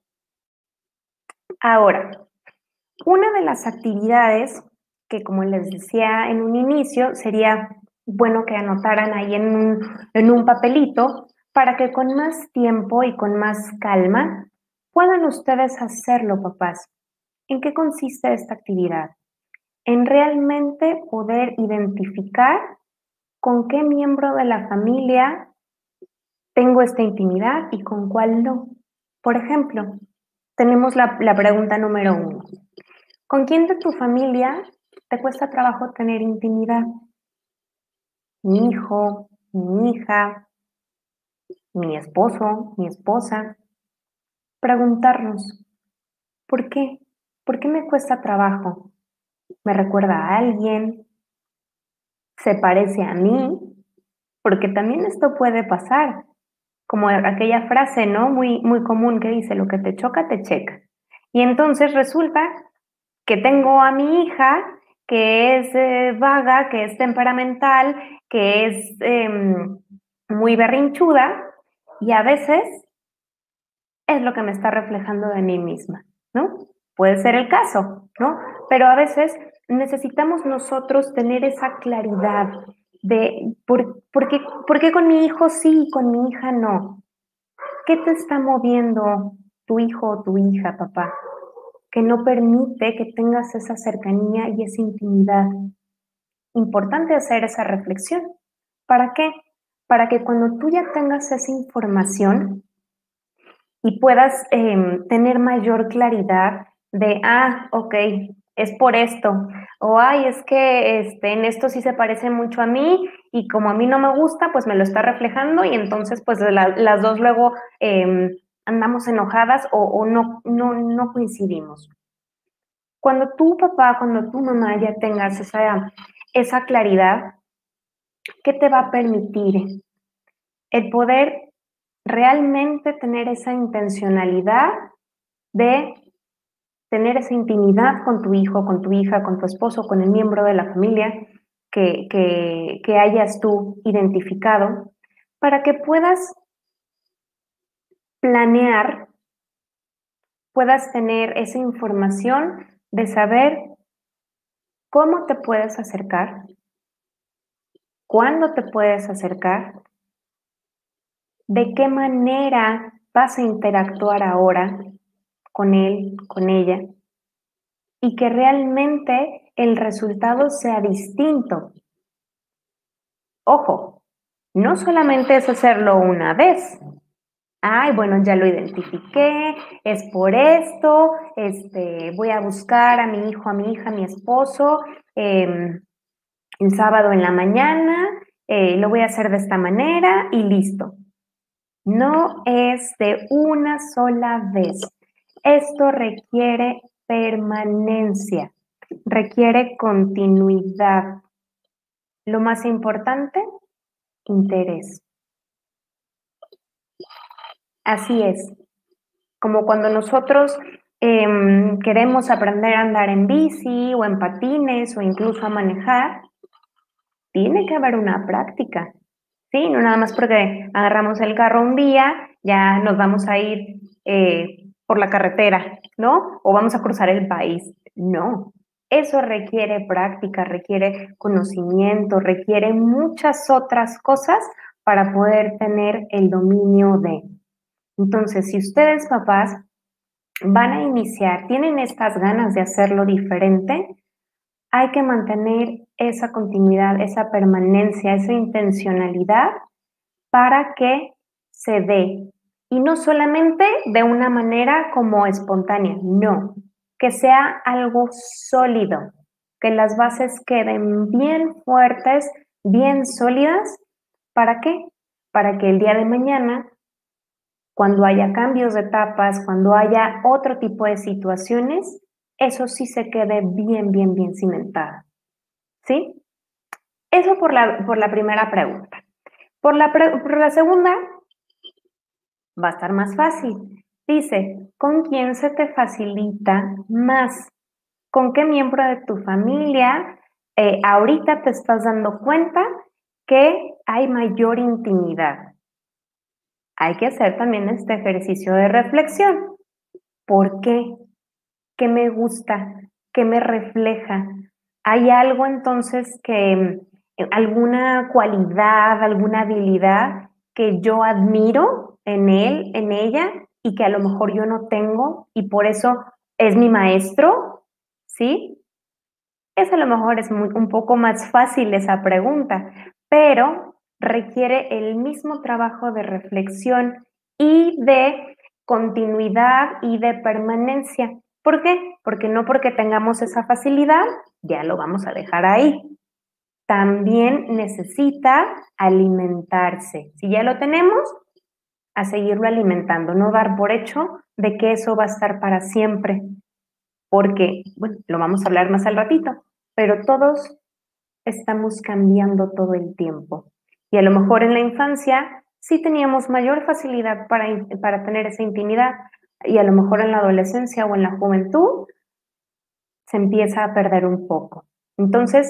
Ahora, una de las actividades que, como les decía en un inicio, sería bueno que anotaran ahí en un, en un papelito para que con más tiempo y con más calma puedan ustedes hacerlo, papás. ¿En qué consiste esta actividad? En realmente poder identificar con qué miembro de la familia tengo esta intimidad y con cuál no. Por ejemplo, tenemos la, la pregunta número uno. ¿Con quién de tu familia te cuesta trabajo tener intimidad? Mi hijo, mi hija, mi esposo, mi esposa. Preguntarnos, ¿por qué? ¿Por qué me cuesta trabajo? ¿Me recuerda a alguien? ¿Se parece a mí? Porque también esto puede pasar, como aquella frase, ¿no? Muy, muy común que dice, lo que te choca, te checa. Y entonces resulta que tengo a mi hija que es eh, vaga, que es temperamental, que es eh, muy berrinchuda y a veces es lo que me está reflejando de mí misma, ¿no? Puede ser el caso, ¿no? Pero a veces necesitamos nosotros tener esa claridad de por, por, qué, por qué con mi hijo sí y con mi hija no. ¿Qué te está moviendo tu hijo o tu hija, papá? Que no permite que tengas esa cercanía y esa intimidad. Importante hacer esa reflexión. ¿Para qué? Para que cuando tú ya tengas esa información y puedas eh, tener mayor claridad de, ah, ok, es por esto, o ay, es que este, en esto sí se parece mucho a mí y como a mí no me gusta, pues me lo está reflejando y entonces pues la, las dos luego eh, andamos enojadas o, o no, no, no coincidimos. Cuando tu papá, cuando tu mamá ya tengas esa, esa claridad, ¿qué te va a permitir? El poder realmente tener esa intencionalidad de tener esa intimidad con tu hijo, con tu hija, con tu esposo, con el miembro de la familia que, que, que hayas tú identificado, para que puedas planear, puedas tener esa información de saber cómo te puedes acercar, cuándo te puedes acercar, de qué manera vas a interactuar ahora con él, con ella, y que realmente el resultado sea distinto. Ojo, no solamente es hacerlo una vez. Ay, bueno, ya lo identifiqué, es por esto, este, voy a buscar a mi hijo, a mi hija, a mi esposo, eh, el sábado en la mañana, eh, lo voy a hacer de esta manera y listo. No es de una sola vez. Esto requiere permanencia, requiere continuidad. Lo más importante, interés. Así es. Como cuando nosotros eh, queremos aprender a andar en bici o en patines o incluso a manejar, tiene que haber una práctica. Sí, no nada más porque agarramos el carro un día, ya nos vamos a ir eh, por la carretera, ¿no? O vamos a cruzar el país. No, eso requiere práctica, requiere conocimiento, requiere muchas otras cosas para poder tener el dominio de. Entonces, si ustedes, papás, van a iniciar, tienen estas ganas de hacerlo diferente, hay que mantener esa continuidad, esa permanencia, esa intencionalidad para que se dé. Y no solamente de una manera como espontánea, no, que sea algo sólido, que las bases queden bien fuertes, bien sólidas. ¿Para qué? Para que el día de mañana, cuando haya cambios de etapas, cuando haya otro tipo de situaciones, eso sí se quede bien, bien, bien cimentado. ¿Sí? Eso por la, por la primera pregunta. Por la, pre, por la segunda, va a estar más fácil. Dice, ¿con quién se te facilita más? ¿Con qué miembro de tu familia eh, ahorita te estás dando cuenta que hay mayor intimidad? Hay que hacer también este ejercicio de reflexión. ¿Por qué? ¿Qué me gusta? ¿Qué me refleja? ¿Hay algo entonces que, alguna cualidad, alguna habilidad que yo admiro en él, en ella, y que a lo mejor yo no tengo y por eso es mi maestro? ¿Sí? Eso a lo mejor es muy, un poco más fácil esa pregunta, pero requiere el mismo trabajo de reflexión y de continuidad y de permanencia. ¿Por qué? Porque no porque tengamos esa facilidad, ya lo vamos a dejar ahí. También necesita alimentarse. Si ya lo tenemos, a seguirlo alimentando, no dar por hecho de que eso va a estar para siempre. Porque, bueno, lo vamos a hablar más al ratito, pero todos estamos cambiando todo el tiempo. Y a lo mejor en la infancia sí teníamos mayor facilidad para, para tener esa intimidad, y a lo mejor en la adolescencia o en la juventud se empieza a perder un poco. Entonces,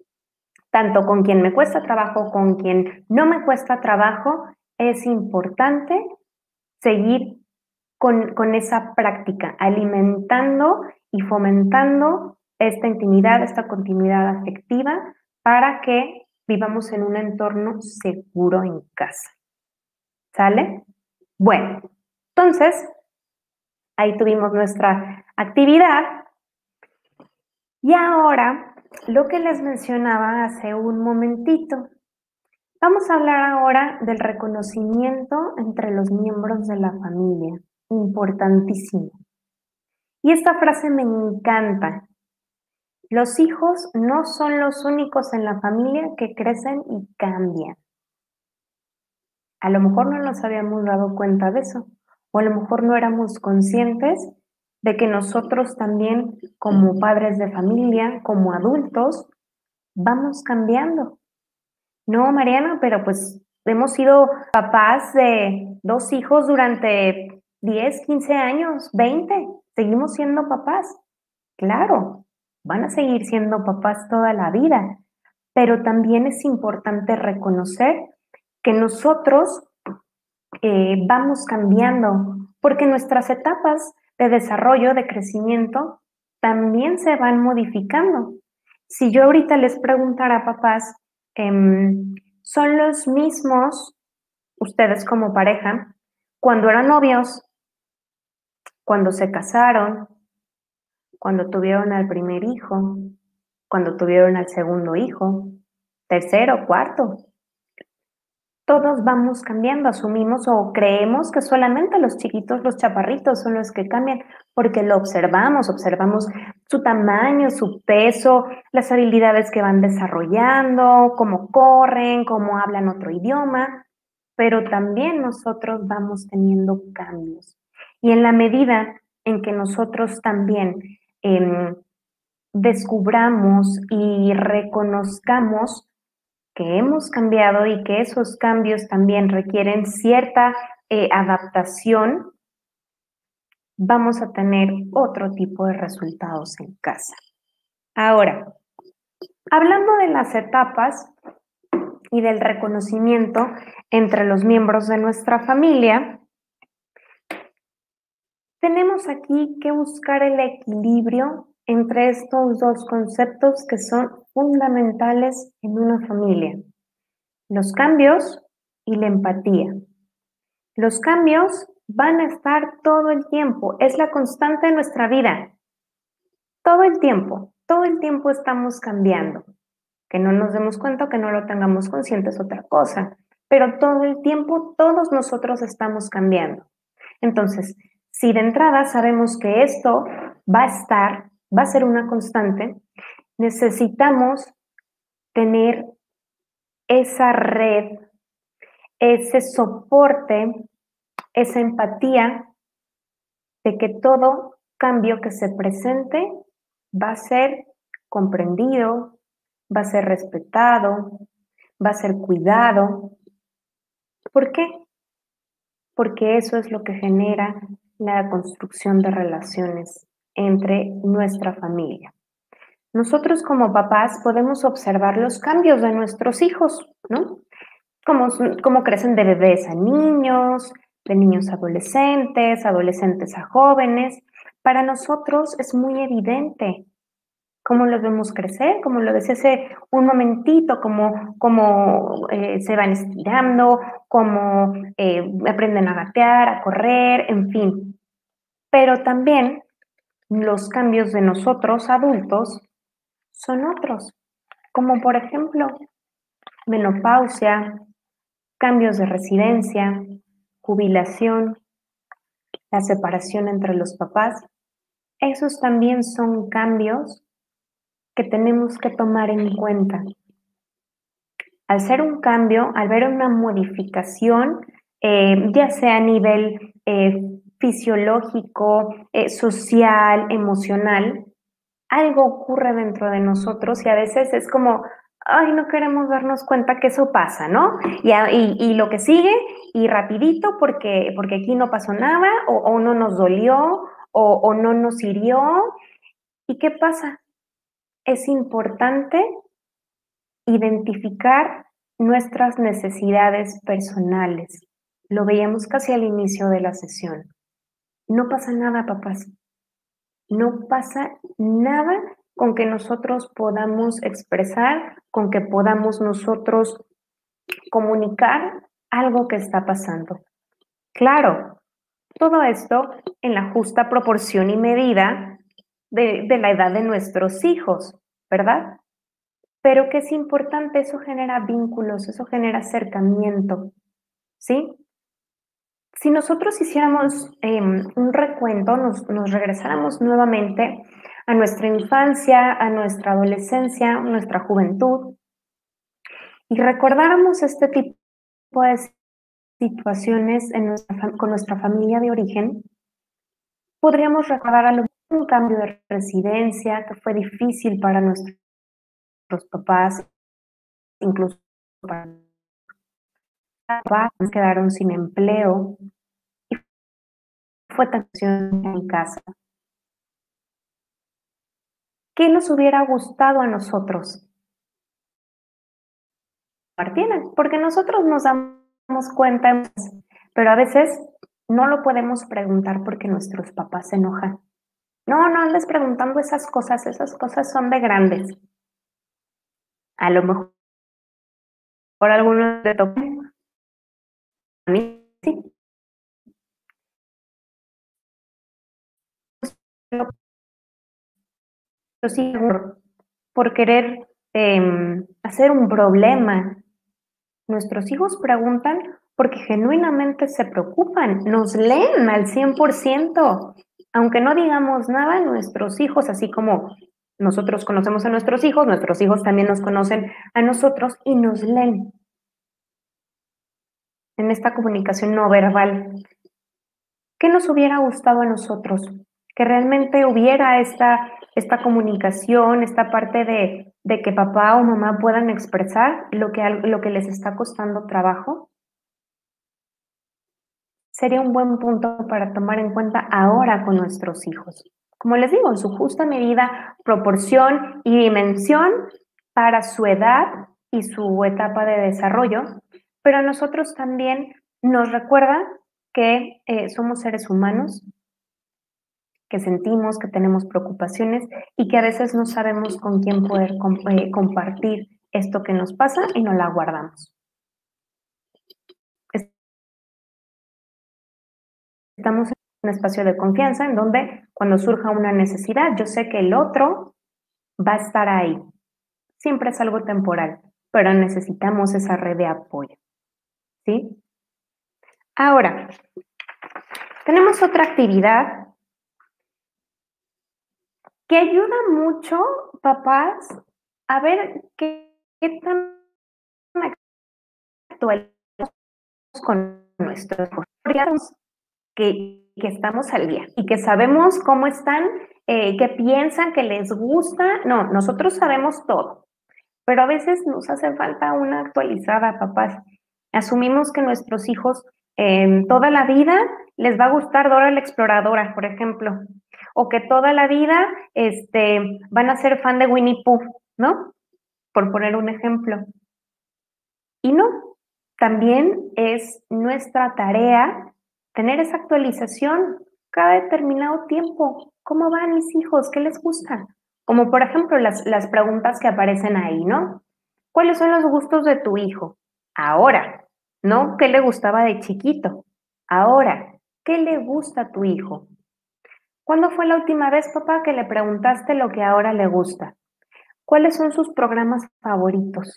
tanto con quien me cuesta trabajo, con quien no me cuesta trabajo, es importante seguir con, con esa práctica, alimentando y fomentando esta intimidad, esta continuidad afectiva para que vivamos en un entorno seguro en casa. ¿Sale? Bueno, entonces, ahí tuvimos nuestra actividad. Y ahora, lo que les mencionaba hace un momentito, vamos a hablar ahora del reconocimiento entre los miembros de la familia. Importantísimo. Y esta frase me encanta. Los hijos no son los únicos en la familia que crecen y cambian. A lo mejor no nos habíamos dado cuenta de eso, o a lo mejor no éramos conscientes de que nosotros también, como padres de familia, como adultos, vamos cambiando. No, Mariana, pero pues hemos sido papás de dos hijos durante diez, quince años, veinte, seguimos siendo papás. Claro, van a seguir siendo papás toda la vida, pero también es importante reconocer que nosotros eh, vamos cambiando, porque nuestras etapas de desarrollo, de crecimiento, también se van modificando. Si yo ahorita les preguntara a papás, eh, ¿son los mismos ustedes como pareja cuando eran novios, cuando se casaron, cuando tuvieron al primer hijo, cuando tuvieron al segundo hijo, tercero, cuarto. Todos vamos cambiando, asumimos o creemos que solamente los chiquitos, los chaparritos son los que cambian, porque lo observamos, observamos su tamaño, su peso, las habilidades que van desarrollando, cómo corren, cómo hablan otro idioma, pero también nosotros vamos teniendo cambios. Y en la medida en que nosotros también eh, descubramos y reconozcamos que hemos cambiado y que esos cambios también requieren cierta eh, adaptación, vamos a tener otro tipo de resultados en casa. Ahora, hablando de las etapas y del reconocimiento entre los miembros de nuestra familia, tenemos aquí que buscar el equilibrio entre estos dos conceptos que son fundamentales en una familia: los cambios y la empatía. Los cambios van a estar todo el tiempo, es la constante de nuestra vida. Todo el tiempo, todo el tiempo estamos cambiando. Que no nos demos cuenta, que no lo tengamos consciente es otra cosa, pero todo el tiempo todos nosotros estamos cambiando. Entonces, si de entrada sabemos que esto va a estar, va a ser una constante, necesitamos tener esa red, ese soporte, esa empatía de que todo cambio que se presente va a ser comprendido, va a ser respetado, va a ser cuidado. ¿Por qué? Porque eso es lo que genera la construcción de relaciones entre nuestra familia. Nosotros como papás podemos observar los cambios de nuestros hijos, ¿no? Cómo, cómo crecen de bebés a niños, de niños a adolescentes, adolescentes a jóvenes. Para nosotros es muy evidente cómo los vemos crecer, como lo decía hace un momentito, cómo, cómo eh, se van estirando, cómo eh, aprenden a gatear, a correr, en fin. Pero también los cambios de nosotros adultos son otros, como por ejemplo menopausia, cambios de residencia, jubilación, la separación entre los papás. Esos también son cambios que tenemos que tomar en cuenta. Al ser un cambio, al ver una modificación, eh, ya sea a nivel eh, fisiológico, eh, social, emocional, algo ocurre dentro de nosotros y a veces es como, ay, no queremos darnos cuenta que eso pasa, ¿no? Y, y, y lo que sigue, y rapidito, porque, porque aquí no pasó nada, o, o no nos dolió, o, o no nos hirió. ¿Y qué pasa? Es importante identificar nuestras necesidades personales. Lo veíamos casi al inicio de la sesión. No pasa nada, papás. No pasa nada con que nosotros podamos expresar, con que podamos nosotros comunicar algo que está pasando. Claro, todo esto en la justa proporción y medida de, de la edad de nuestros hijos, ¿verdad? Pero que es importante, eso genera vínculos, eso genera acercamiento, ¿sí? Si nosotros hiciéramos eh, un recuento, nos, nos regresáramos nuevamente a nuestra infancia, a nuestra adolescencia, a nuestra juventud, y recordáramos este tipo de situaciones en nuestra, con nuestra familia de origen, podríamos recordar a lo mejor un cambio de residencia que fue difícil para nuestros papás, incluso para los papás que quedaron sin empleo, y fue tensión en casa. ¿Qué nos hubiera gustado a nosotros? Partieran, porque nosotros nos damos cuenta, pero a veces no lo podemos preguntar porque nuestros papás se enojan. No, no andes preguntando esas cosas, esas cosas son de grandes. A lo mejor por algunos le toca. A mí sí. hijos por querer eh, hacer un problema. Nuestros hijos preguntan porque genuinamente se preocupan, nos leen al cien por ciento. Aunque no digamos nada, nuestros hijos, así como nosotros conocemos a nuestros hijos, nuestros hijos también nos conocen a nosotros y nos leen en esta comunicación no verbal. ¿Qué nos hubiera gustado a nosotros? Que realmente hubiera esta, esta comunicación, esta parte de, de que papá o mamá puedan expresar lo que, lo que les está costando trabajo. Sería un buen punto para tomar en cuenta ahora con nuestros hijos. Como les digo, en su justa medida, proporción y dimensión para su edad y su etapa de desarrollo, pero a nosotros también nos recuerda que eh, somos seres humanos, que sentimos, que tenemos preocupaciones y que a veces no sabemos con quién poder comp eh, compartir esto que nos pasa y no la guardamos. Estamos en un espacio de confianza en donde cuando surja una necesidad, yo sé que el otro va a estar ahí. Siempre es algo temporal, pero necesitamos esa red de apoyo, ¿sí? Ahora, tenemos otra actividad que ayuda mucho, papás, a ver qué, qué tan actuales con nuestros hijos, que, que estamos al día y que sabemos cómo están, eh, qué piensan, qué les gusta. No, nosotros sabemos todo, pero a veces nos hace falta una actualizada, papás. Asumimos que nuestros hijos eh, toda la vida les va a gustar Dora la Exploradora, por ejemplo, o que toda la vida este, van a ser fan de Winnie Pooh, ¿no? Por poner un ejemplo. Y no, también es nuestra tarea tener esa actualización cada determinado tiempo. ¿Cómo van mis hijos? ¿Qué les gusta? Como por ejemplo las, las preguntas que aparecen ahí, ¿no? ¿Cuáles son los gustos de tu hijo? Ahora, ¿no? ¿Qué le gustaba de chiquito? Ahora, ¿qué le gusta a tu hijo? ¿Cuándo fue la última vez, papá, que le preguntaste lo que ahora le gusta? ¿Cuáles son sus programas favoritos?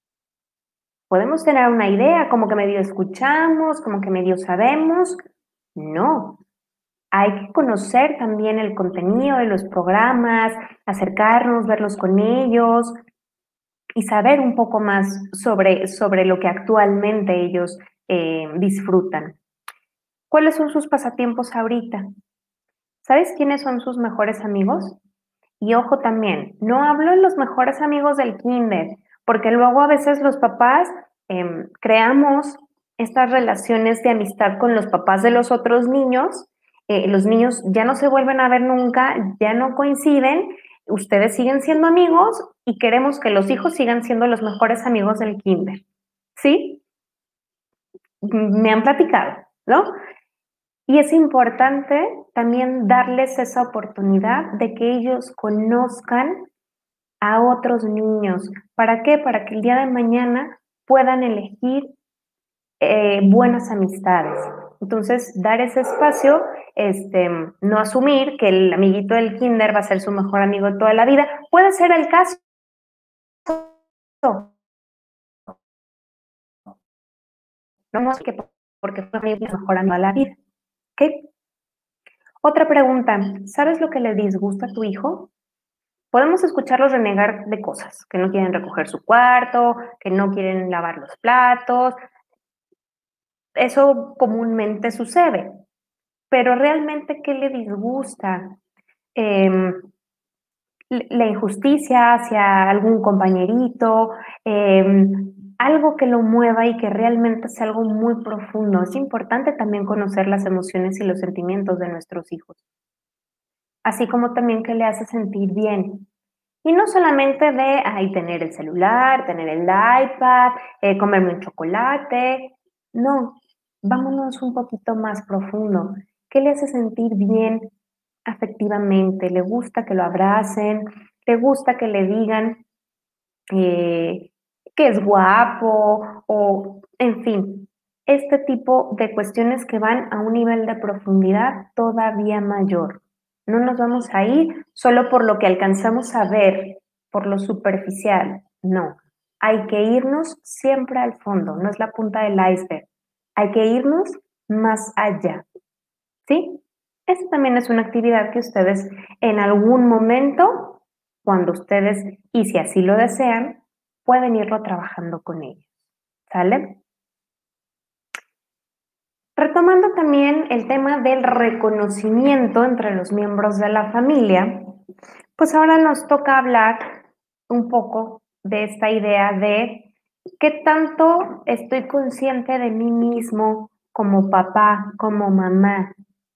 Podemos tener una idea, como que medio escuchamos, como que medio sabemos. No, hay que conocer también el contenido de los programas, acercarnos, verlos con ellos y saber un poco más sobre, sobre lo que actualmente ellos eh, disfrutan. ¿Cuáles son sus pasatiempos ahorita? ¿Sabes quiénes son sus mejores amigos? Y ojo también, no hablo de los mejores amigos del kinder, porque luego a veces los papás eh, creamos estas relaciones de amistad con los papás de los otros niños, eh, los niños ya no se vuelven a ver nunca, ya no coinciden, ustedes siguen siendo amigos y queremos que los hijos sigan siendo los mejores amigos del kinder, ¿sí? Me han platicado, ¿no? Y es importante también darles esa oportunidad de que ellos conozcan a otros niños. ¿Para qué? Para que el día de mañana puedan elegir eh, buenas amistades. Entonces, dar ese espacio, este, no asumir que el amiguito del kinder va a ser su mejor amigo de toda la vida. Puede ser el caso. No es que porque fue mi mejor amigo de la vida. ¿Okay? Otra pregunta, ¿sabes lo que le disgusta a tu hijo? Podemos escucharlos renegar de cosas, que no quieren recoger su cuarto, que no quieren lavar los platos. Eso comúnmente sucede. Pero realmente, ¿qué le disgusta? Eh, la injusticia hacia algún compañerito, eh, algo que lo mueva y que realmente sea algo muy profundo. Es importante también conocer las emociones y los sentimientos de nuestros hijos, así como también qué le hace sentir bien. Y no solamente de ay, tener el celular, tener el iPad, eh, comerme un chocolate. No, vámonos un poquito más profundo. ¿Qué le hace sentir bien afectivamente? ¿Le gusta que lo abracen? ¿Le gusta que le digan eh, que es guapo? O, en fin, este tipo de cuestiones que van a un nivel de profundidad todavía mayor. No nos vamos a ir solo por lo que alcanzamos a ver, por lo superficial. No, hay que irnos siempre al fondo, no es la punta del iceberg. Hay que irnos más allá, ¿sí? Esta también es una actividad que ustedes en algún momento, cuando ustedes, y si así lo desean, pueden irlo trabajando con ellos, ¿sale? Retomando también el tema del reconocimiento entre los miembros de la familia, pues ahora nos toca hablar un poco de esta idea de qué tanto estoy consciente de mí mismo como papá, como mamá.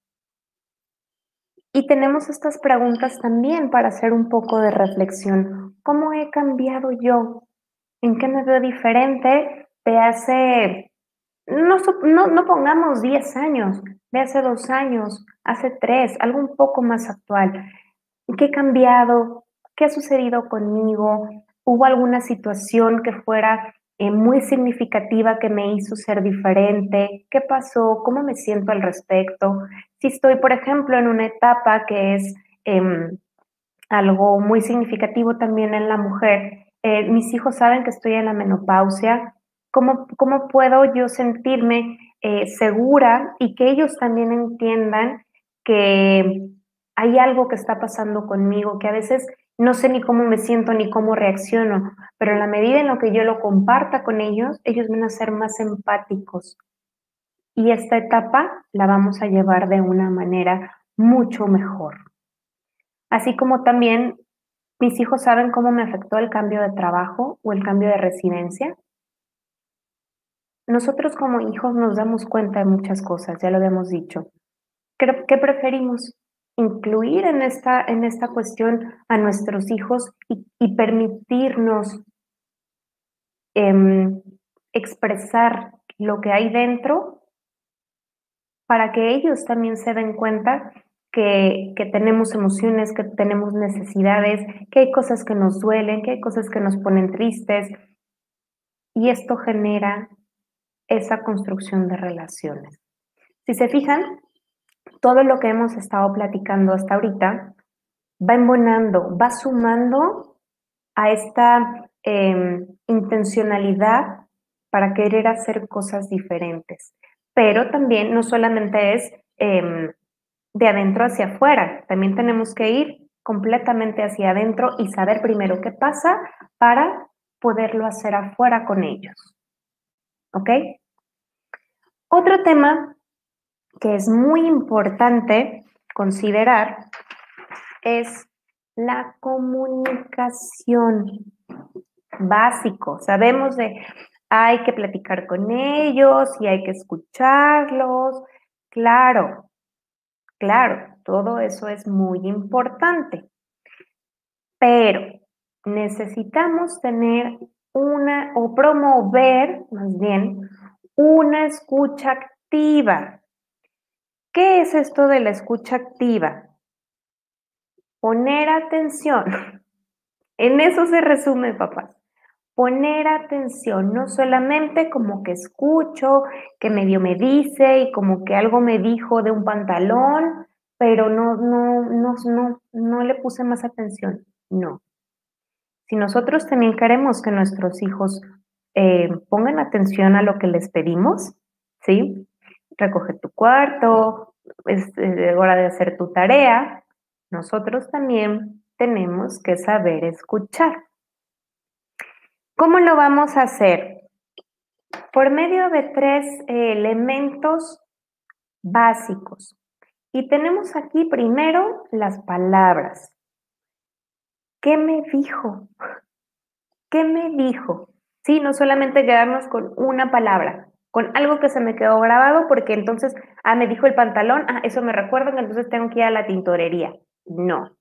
Y tenemos estas preguntas también para hacer un poco de reflexión. ¿Cómo he cambiado yo? ¿En qué me veo diferente de hace... No, no, no pongamos diez años, de hace dos años, hace tres, algo un poco más actual. ¿Qué he cambiado? ¿Qué ha sucedido conmigo? ¿Hubo alguna situación que fuera eh, muy significativa que me hizo ser diferente? ¿Qué pasó? ¿Cómo me siento al respecto? Si estoy, por ejemplo, en una etapa que es eh, algo muy significativo también en la mujer, eh, mis hijos saben que estoy en la menopausia. ¿Cómo, cómo puedo yo sentirme eh, segura y que ellos también entiendan que hay algo que está pasando conmigo, que a veces no sé ni cómo me siento ni cómo reacciono, pero en la medida en lo que yo lo comparta con ellos, ellos van a ser más empáticos. Y esta etapa la vamos a llevar de una manera mucho mejor. Así como también mis hijos saben cómo me afectó el cambio de trabajo o el cambio de residencia. Nosotros como hijos nos damos cuenta de muchas cosas, ya lo habíamos dicho. ¿Qué, qué preferimos? Incluir en esta, en esta cuestión a nuestros hijos y, y permitirnos eh, expresar lo que hay dentro para que ellos también se den cuenta que, que tenemos emociones, que tenemos necesidades, que hay cosas que nos duelen, que hay cosas que nos ponen tristes, y esto genera esa construcción de relaciones. Si se fijan, todo lo que hemos estado platicando hasta ahorita va embonando, va sumando a esta eh, intencionalidad para querer hacer cosas diferentes. Pero también no solamente es eh, de adentro hacia afuera, también tenemos que ir completamente hacia adentro y saber primero qué pasa para poderlo hacer afuera con ellos. ¿Ok? Otro tema que es muy importante considerar es la comunicación. Básico. Sabemos de hay que platicar con ellos y hay que escucharlos. Claro, claro, todo eso es muy importante. Pero necesitamos tener una o promover, más bien, una escucha activa. ¿Qué es esto de la escucha activa? Poner atención. En eso se resume, papás. Poner atención, no solamente como que escucho, que medio me dice y como que algo me dijo de un pantalón, pero no, no, no, no, no le puse más atención. No. Si nosotros también queremos que nuestros hijos eh, pongan atención a lo que les pedimos, ¿sí? Recoge tu cuarto, es eh, hora de hacer tu tarea. Nosotros también tenemos que saber escuchar. ¿Cómo lo vamos a hacer? Por medio de tres eh, elementos básicos. Y tenemos aquí primero las palabras. ¿Qué me dijo? ¿Qué me dijo? Sí, no solamente quedarnos con una palabra, con algo que se me quedó grabado porque entonces, ah, me dijo el pantalón, ah, eso me recuerda que entonces tengo que ir a la tintorería. No.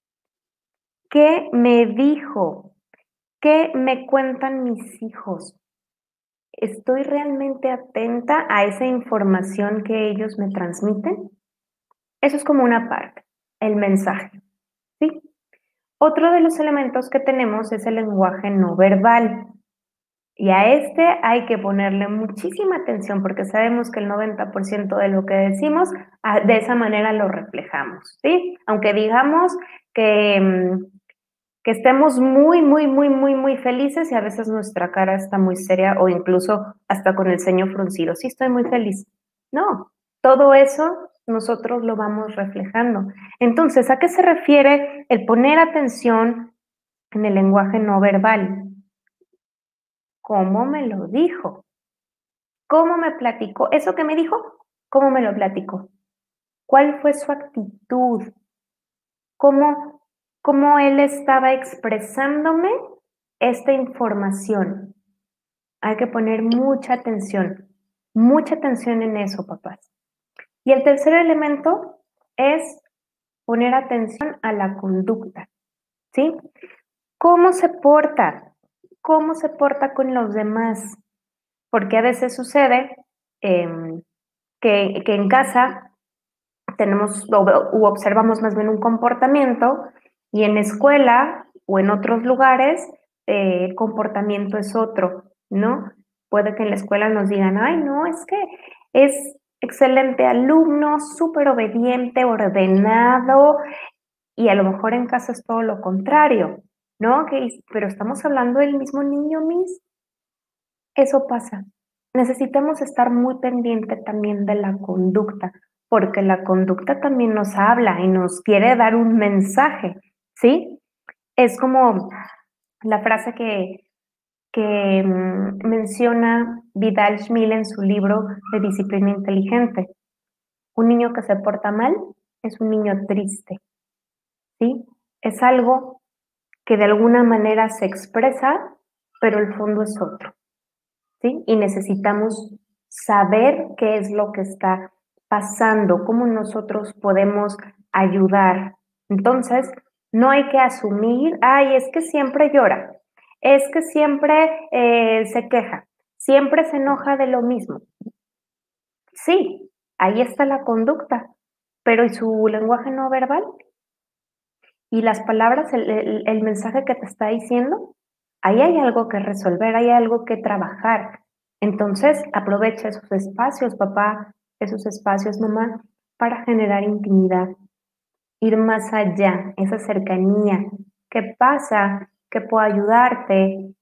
¿Qué me dijo? ¿Qué me cuentan mis hijos? ¿Estoy realmente atenta a esa información que ellos me transmiten? Eso es como una parte, el mensaje, ¿sí? Otro de los elementos que tenemos es el lenguaje no verbal. Y a este hay que ponerle muchísima atención porque sabemos que el noventa por ciento de lo que decimos, de esa manera lo reflejamos, ¿sí? Aunque digamos que, que estemos muy, muy, muy, muy, muy felices y a veces nuestra cara está muy seria o incluso hasta con el ceño fruncido. Sí, estoy muy feliz. No, todo eso nosotros lo vamos reflejando. Entonces, ¿a qué se refiere el poner atención en el lenguaje no verbal? ¿Cómo me lo dijo? ¿Cómo me platicó? ¿Eso que me dijo? ¿Cómo me lo platicó? ¿Cuál fue su actitud? ¿Cómo, cómo él estaba expresándome esta información? Hay que poner mucha atención, mucha atención en eso, papás. Y el tercer elemento es poner atención a la conducta, ¿sí? ¿Cómo se porta? ¿Cómo se porta con los demás? Porque a veces sucede eh, que, que en casa tenemos o observamos más bien un comportamiento y en escuela o en otros lugares eh, el comportamiento es otro, ¿no? Puede que en la escuela nos digan, ay, no, es que es excelente alumno, súper obediente, ordenado, y a lo mejor en casa es todo lo contrario, ¿no? Que, pero estamos hablando del mismo niño, Miss. Eso pasa. Necesitamos estar muy pendiente también de la conducta, porque la conducta también nos habla y nos quiere dar un mensaje, ¿sí? Es como la frase que, que mm, menciona Vidal Schmil en su libro de Disciplina Inteligente. Un niño que se porta mal es un niño triste, ¿sí? Es algo que de alguna manera se expresa, pero el fondo es otro. ¿Sí? Y necesitamos saber qué es lo que está pasando, cómo nosotros podemos ayudar. Entonces, no hay que asumir, ay, es que siempre llora, es que siempre eh, se queja, siempre se enoja de lo mismo. Sí, ahí está la conducta, pero ¿y su lenguaje no verbal? ¿Y las palabras, el, el, el mensaje que te está diciendo? Ahí hay algo que resolver, hay algo que trabajar. Entonces, aprovecha esos espacios, papá, esos espacios, mamá, para generar intimidad, ir más allá, esa cercanía. ¿Qué pasa? ¿Qué puedo ayudarte?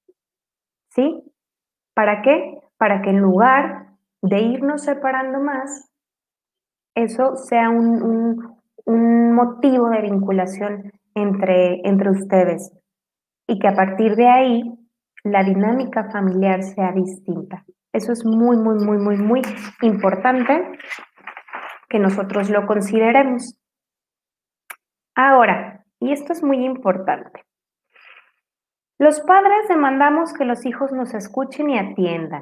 ¿Sí? ¿Para qué? Para que en lugar de irnos separando más, eso sea un, un, un motivo de vinculación entre, entre ustedes y que a partir de ahí la dinámica familiar sea distinta. Eso es muy, muy, muy, muy, muy importante que nosotros lo consideremos. Ahora, y esto es muy importante, los padres demandamos que los hijos nos escuchen y atiendan.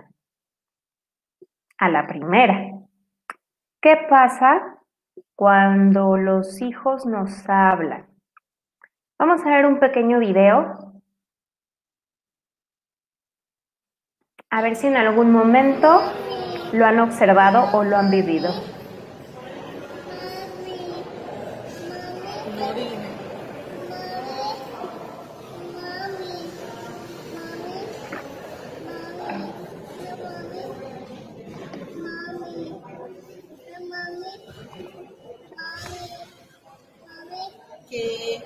A la primera. ¿Qué pasa cuando los hijos nos hablan? Vamos a ver un pequeño video. A ver si en algún momento lo han observado o lo han vivido. Que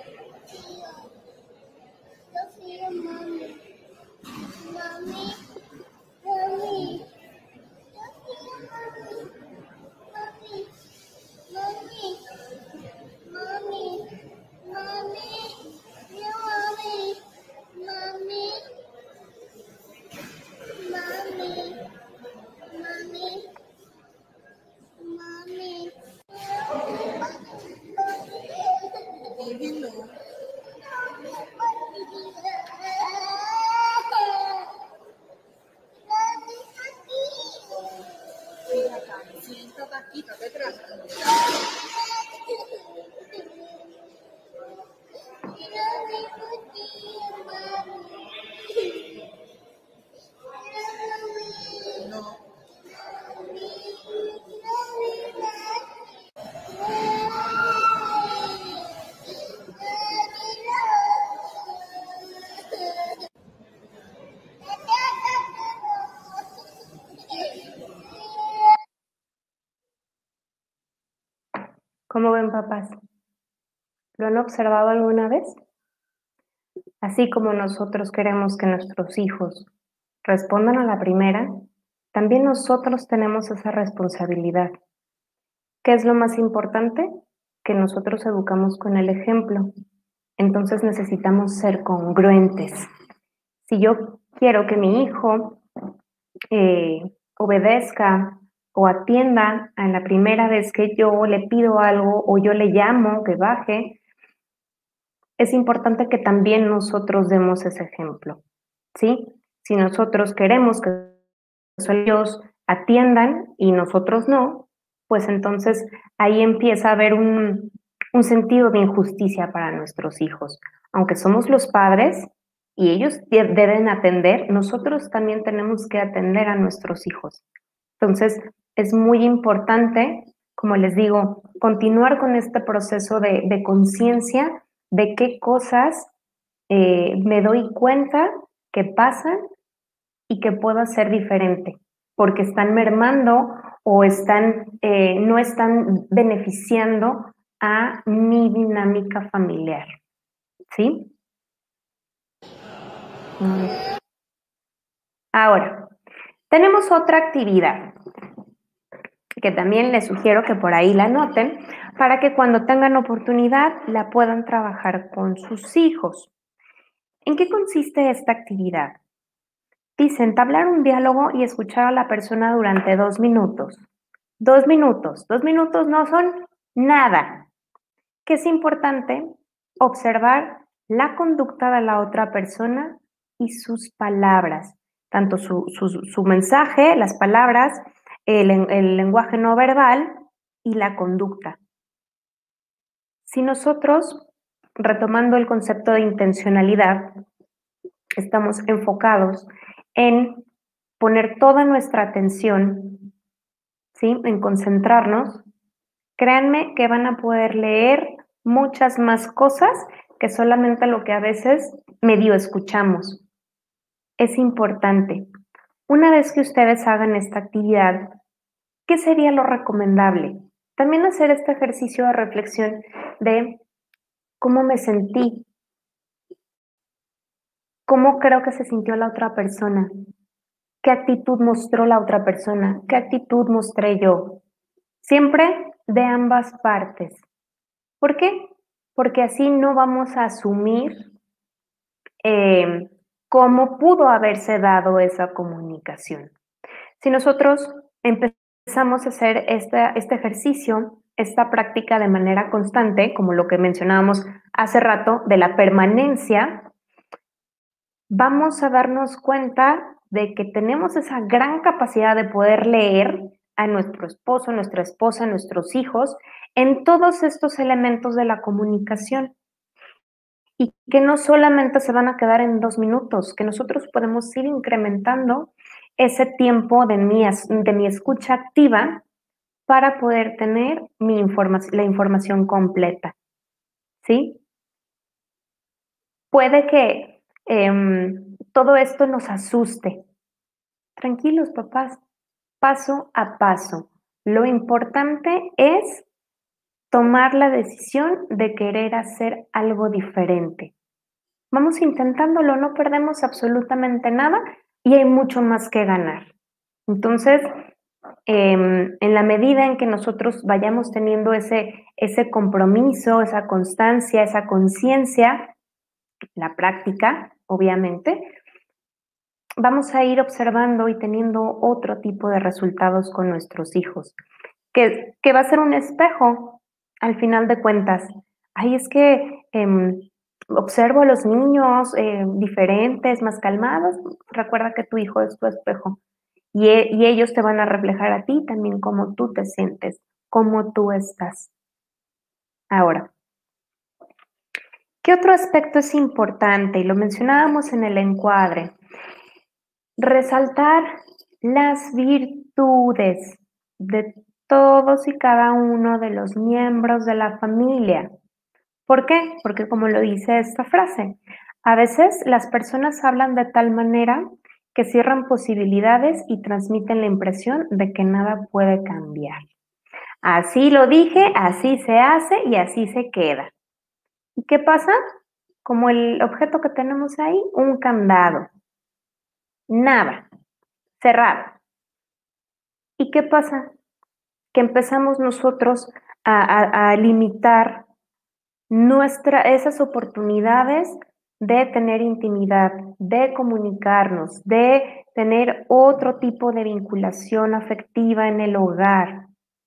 ¿Cómo ven, papás? ¿Lo han observado alguna vez? Así como nosotros queremos que nuestros hijos respondan a la primera, también nosotros tenemos esa responsabilidad. ¿Qué es lo más importante? Que nosotros educamos con el ejemplo. Entonces necesitamos ser congruentes. Si yo quiero que mi hijo eh, obedezca o atienda a la primera vez que yo le pido algo o yo le llamo que baje, es importante que también nosotros demos ese ejemplo, ¿sí? Si nosotros queremos que ellos atiendan y nosotros no, pues entonces ahí empieza a haber un, un sentido de injusticia para nuestros hijos. Aunque somos los padres y ellos deben atender, nosotros también tenemos que atender a nuestros hijos. Entonces, es muy importante, como les digo, continuar con este proceso de, de conciencia de qué cosas eh, me doy cuenta que pasan y que puedo hacer diferente, porque están mermando o están, eh, no están beneficiando a mi dinámica familiar, ¿sí? Ahora, tenemos otra actividad que también les sugiero que por ahí la anoten para que cuando tengan oportunidad la puedan trabajar con sus hijos. ¿En qué consiste esta actividad? Dice, entablar un diálogo y escuchar a la persona durante dos minutos. Dos minutos. Dos minutos no son nada. Que es importante observar la conducta de la otra persona y sus palabras. Tanto su, su, su mensaje, las palabras, el, el lenguaje no verbal y la conducta. Si nosotros, retomando el concepto de intencionalidad, estamos enfocados en poner toda nuestra atención, ¿sí? En concentrarnos, créanme que van a poder leer muchas más cosas que solamente lo que a veces medio escuchamos. Es importante. Una vez que ustedes hagan esta actividad, ¿qué sería lo recomendable? También hacer este ejercicio de reflexión de cómo me sentí, cómo creo que se sintió la otra persona, qué actitud mostró la otra persona, qué actitud mostré yo. Siempre de ambas partes. ¿Por qué? Porque así no vamos a asumir eh, cómo pudo haberse dado esa comunicación. Si nosotros empezamos a hacer este, este ejercicio, esta práctica de manera constante, como lo que mencionábamos hace rato, de la permanencia, vamos a darnos cuenta de que tenemos esa gran capacidad de poder leer a nuestro esposo, nuestra esposa, nuestros hijos, en todos estos elementos de la comunicación. Y que no solamente se van a quedar en dos minutos, que nosotros podemos ir incrementando ese tiempo de mi, de mi escucha activa para poder tener mi informa- la información completa, ¿sí? Puede que eh, todo esto nos asuste. Tranquilos, papás, paso a paso. Lo importante es tomar la decisión de querer hacer algo diferente. Vamos intentándolo, no perdemos absolutamente nada y hay mucho más que ganar. Entonces, eh, en la medida en que nosotros vayamos teniendo ese, ese compromiso, esa constancia, esa conciencia, la práctica, obviamente, vamos a ir observando y teniendo otro tipo de resultados con nuestros hijos, que, que va a ser un espejo al final de cuentas. Ay, es que eh, observo a los niños eh, diferentes, más calmados. Recuerda que tu hijo es tu espejo y, y ellos te van a reflejar a ti también cómo tú te sientes, cómo tú estás. Ahora, ¿qué otro aspecto es importante? Y lo mencionábamos en el encuadre. Resaltar las virtudes de todos y cada uno de los miembros de la familia. ¿Por qué? Porque como lo dice esta frase, a veces las personas hablan de tal manera que cierran posibilidades y transmiten la impresión de que nada puede cambiar. Así lo dije, así se hace y así se queda. ¿Y qué pasa? Como el objeto que tenemos ahí, un candado. Nada, cerrado. ¿Y qué pasa? Que empezamos nosotros a, a, a limitar nuestra, esas oportunidades de tener intimidad, de comunicarnos, de tener otro tipo de vinculación afectiva en el hogar.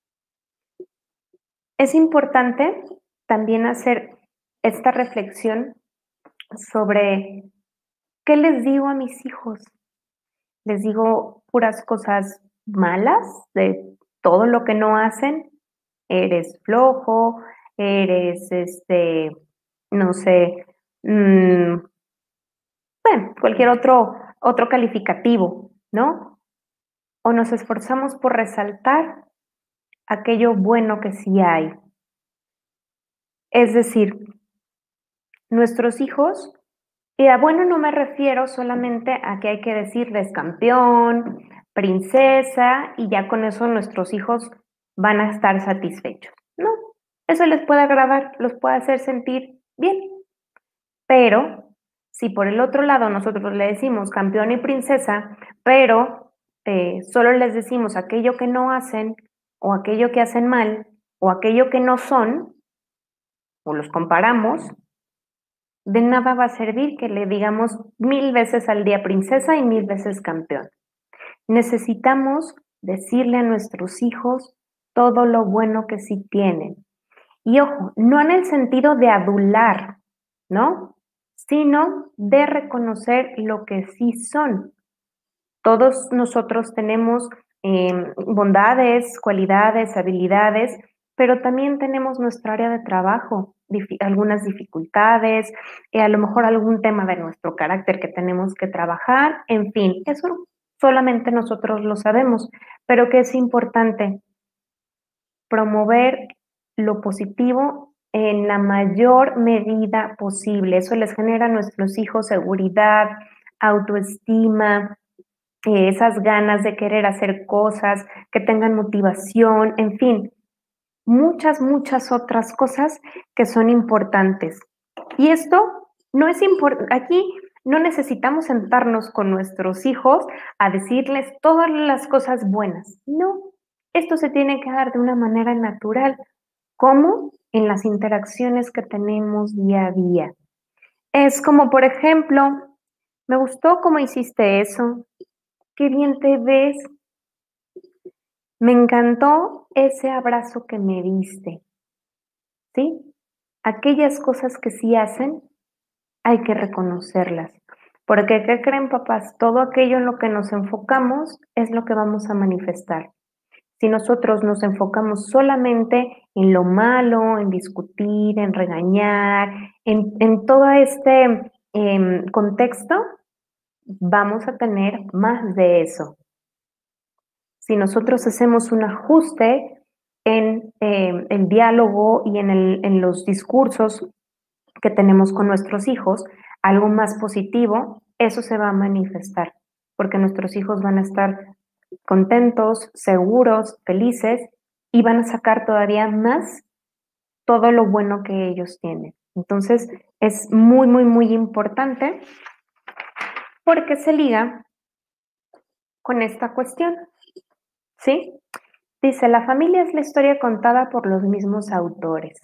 Es importante también hacer esta reflexión sobre qué les digo a mis hijos. Les digo puras cosas malas de todo lo que no hacen. Eres flojo, eres, este, no sé, mmm, bueno, cualquier otro, otro calificativo, ¿no? O nos esforzamos por resaltar aquello bueno que sí hay. Es decir, nuestros hijos, y a bueno no me refiero solamente a que hay que decirles campeón, princesa, y ya con eso nuestros hijos van a estar satisfechos. No, eso les puede agradar, los puede hacer sentir bien. Pero si por el otro lado nosotros le decimos campeón y princesa, pero eh, solo les decimos aquello que no hacen, o aquello que hacen mal, o aquello que no son, o los comparamos, de nada va a servir que le digamos mil veces al día princesa y mil veces campeón. Necesitamos decirle a nuestros hijos todo lo bueno que sí tienen. Y ojo, no en el sentido de adular, ¿no? Sino de reconocer lo que sí son. Todos nosotros tenemos eh, bondades, cualidades, habilidades, pero también tenemos nuestra área de trabajo, dif- algunas dificultades, eh, a lo mejor algún tema de nuestro carácter que tenemos que trabajar, en fin, eso solamente nosotros lo sabemos, pero que es importante promover lo positivo en la mayor medida posible. Eso les genera a nuestros hijos seguridad, autoestima, eh, esas ganas de querer hacer cosas, que tengan motivación, en fin, muchas, muchas otras cosas que son importantes. Y esto no es importante, aquí no necesitamos sentarnos con nuestros hijos a decirles todas las cosas buenas. No, esto se tiene que dar de una manera natural, como en las interacciones que tenemos día a día. Es como, por ejemplo, me gustó cómo hiciste eso, qué bien te ves, me encantó ese abrazo que me diste, ¿sí? Aquellas cosas que sí hacen, hay que reconocerlas. Porque, ¿qué creen, papás? Todo aquello en lo que nos enfocamos es lo que vamos a manifestar. Si nosotros nos enfocamos solamente en lo malo, en discutir, en regañar, en, en todo este eh, contexto, vamos a tener más de eso. Si nosotros hacemos un ajuste en eh, el diálogo y en, el, en los discursos que tenemos con nuestros hijos, algo más positivo, eso se va a manifestar, porque nuestros hijos van a estar contentos, seguros, felices y van a sacar todavía más todo lo bueno que ellos tienen. Entonces, es muy, muy, muy importante porque se liga con esta cuestión, ¿sí? Dice, la familia es la historia contada por los mismos autores.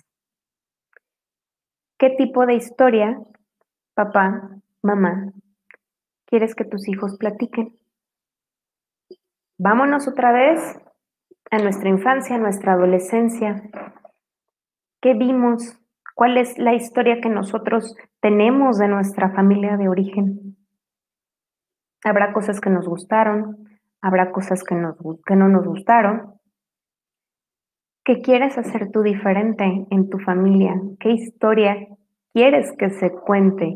¿Qué tipo de historia, papá, mamá, quieres que tus hijos platiquen? Vámonos otra vez a nuestra infancia, a nuestra adolescencia. ¿Qué vimos? ¿Cuál es la historia que nosotros tenemos de nuestra familia de origen? Habrá cosas que nos gustaron, habrá cosas que, nos, que no nos gustaron. ¿Qué quieres hacer tú diferente en tu familia? ¿Qué historia quieres que se cuente?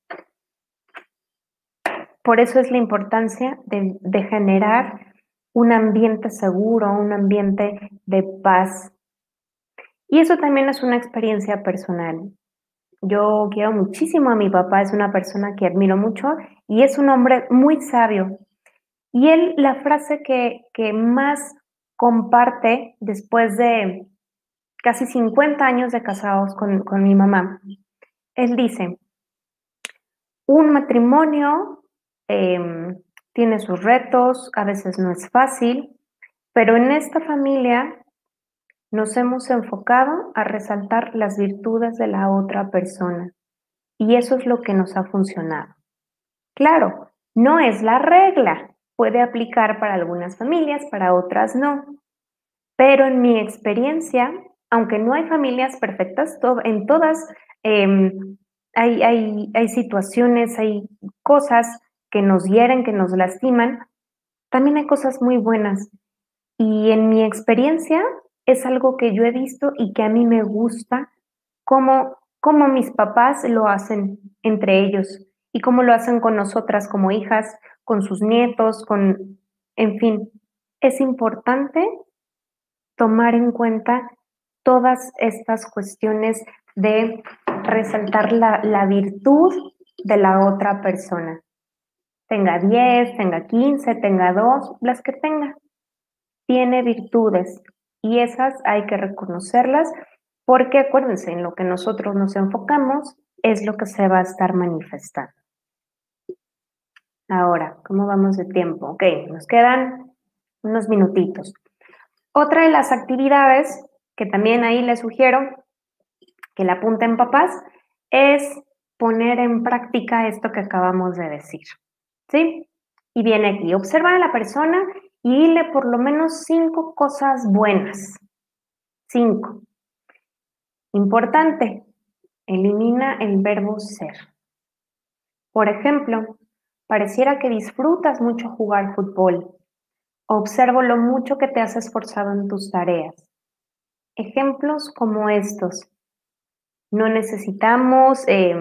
Por eso es la importancia de, de generar un ambiente seguro, un ambiente de paz. Y eso también es una experiencia personal. Yo quiero muchísimo a mi papá, es una persona que admiro mucho y es un hombre muy sabio. Y él, la frase que, que más comparte después de casi cincuenta años de casados con, con mi mamá. Él dice, un matrimonio eh, tiene sus retos, a veces no es fácil, pero en esta familia nos hemos enfocado a resaltar las virtudes de la otra persona y eso es lo que nos ha funcionado. Claro, no es la regla, puede aplicar para algunas familias, para otras no, pero en mi experiencia, aunque no hay familias perfectas, to- en todas eh, hay, hay, hay situaciones, hay cosas que nos hieren, que nos lastiman, también hay cosas muy buenas. Y en mi experiencia es algo que yo he visto y que a mí me gusta, cómo, cómo mis papás lo hacen entre ellos y cómo lo hacen con nosotras como hijas, con sus nietos, con, en fin, es importante tomar en cuenta todas estas cuestiones de resaltar la, la virtud de la otra persona. Tenga diez, tenga quince, tenga dos, las que tenga. Tiene virtudes y esas hay que reconocerlas porque acuérdense, en lo que nosotros nos enfocamos es lo que se va a estar manifestando. Ahora, ¿cómo vamos de tiempo? Ok, nos quedan unos minutitos. Otra de las actividades que también ahí les sugiero que la apunten papás es poner en práctica esto que acabamos de decir, ¿sí? Y viene aquí, observa a la persona y dile por lo menos cinco cosas buenas. Cinco. Importante, elimina el verbo ser. Por ejemplo, pareciera que disfrutas mucho jugar fútbol. Observo lo mucho que te has esforzado en tus tareas. Ejemplos como estos. No necesitamos eh,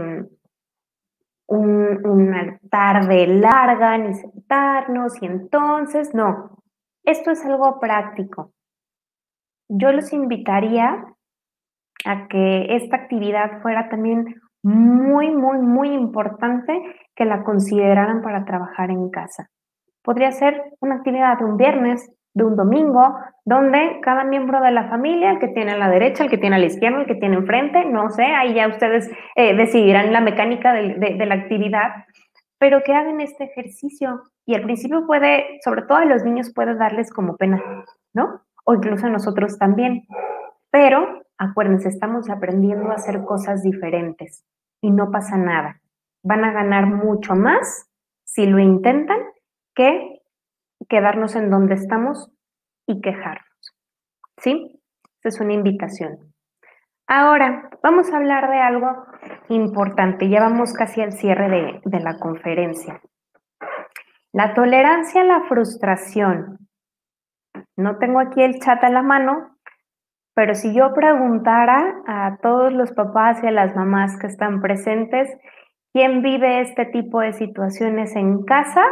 un, una tarde larga ni sentarnos y entonces, no. Esto es algo práctico. Yo los invitaría a que esta actividad fuera también muy, muy, muy importante que la consideraran para trabajar en casa. Podría ser una actividad de un viernes, de un domingo, donde cada miembro de la familia, el que tiene a la derecha, el que tiene a la izquierda, el que tiene enfrente, no sé, ahí ya ustedes eh, decidirán la mecánica de, de, de la actividad, pero que hagan este ejercicio. Y al principio puede, sobre todo a los niños, puede darles como pena, ¿no? O incluso a nosotros también. Pero acuérdense, estamos aprendiendo a hacer cosas diferentes y no pasa nada. Van a ganar mucho más si lo intentan que quedarnos en donde estamos y quejarnos. ¿Sí? Esta es una invitación. Ahora, vamos a hablar de algo importante. Ya vamos casi al cierre de, de la conferencia. La tolerancia a la frustración. No tengo aquí el chat a la mano, pero si yo preguntara a todos los papás y a las mamás que están presentes, ¿quién vive este tipo de situaciones en casa?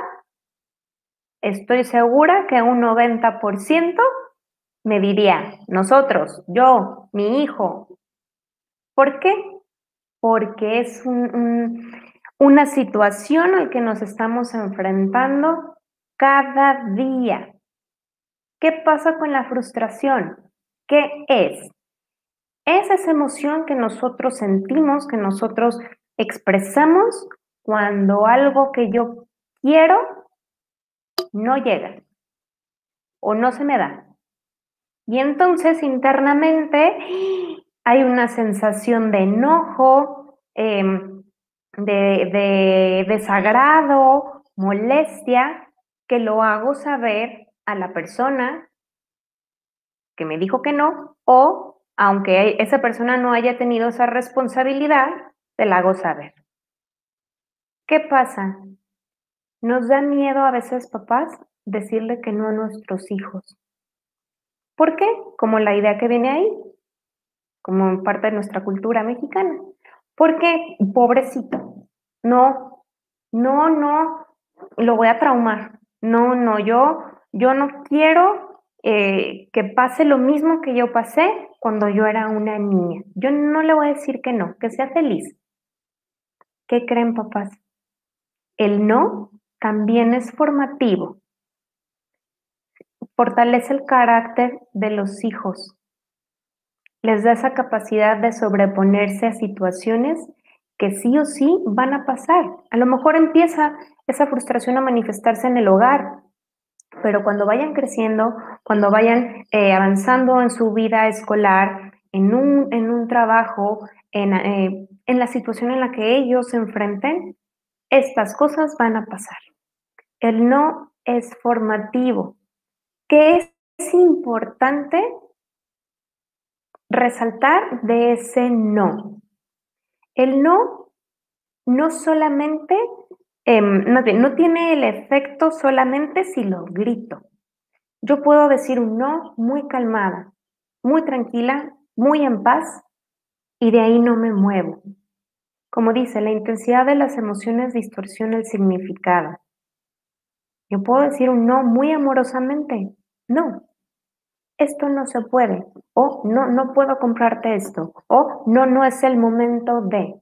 Estoy segura que un noventa por ciento me diría, nosotros, yo, mi hijo. ¿Por qué? Porque es un, un, una situación al que nos estamos enfrentando cada día. ¿Qué pasa con la frustración? ¿Qué es? Es esa emoción que nosotros sentimos, que nosotros expresamos cuando algo que yo quiero no llega o no se me da. Y entonces internamente hay una sensación de enojo, eh, de, de desagrado, molestia, que lo hago saber a la persona que me dijo que no, o aunque esa persona no haya tenido esa responsabilidad, te la hago saber. ¿Qué pasa? Nos da miedo a veces, papás, decirle que no a nuestros hijos. ¿Por qué? Como la idea que viene ahí, como parte de nuestra cultura mexicana. Porque, pobrecito, no, no, no, lo voy a traumar. No, no, yo, yo no quiero eh, que pase lo mismo que yo pasé cuando yo era una niña. Yo no le voy a decir que no, que sea feliz. ¿Qué creen, papás? El no también es formativo. fortalece el carácter de los hijos, les da esa capacidad de sobreponerse a situaciones que sí o sí van a pasar. A lo mejor empieza esa frustración a manifestarse en el hogar, pero cuando vayan creciendo, cuando vayan eh, avanzando en su vida escolar, en un, en un trabajo, en, eh, en la situación en la que ellos se enfrenten, estas cosas van a pasar. El no es formativo. ¿Qué es, es importante resaltar de ese no? El no no solamente, eh, más bien, no tiene el efecto solamente si lo grito. Yo puedo decir un no muy calmada, muy tranquila, muy en paz, y de ahí no me muevo. Como dice, la intensidad de las emociones distorsiona el significado. Yo puedo decir un no muy amorosamente. No, esto no se puede. O no, no puedo comprarte esto. O no, no es el momento de.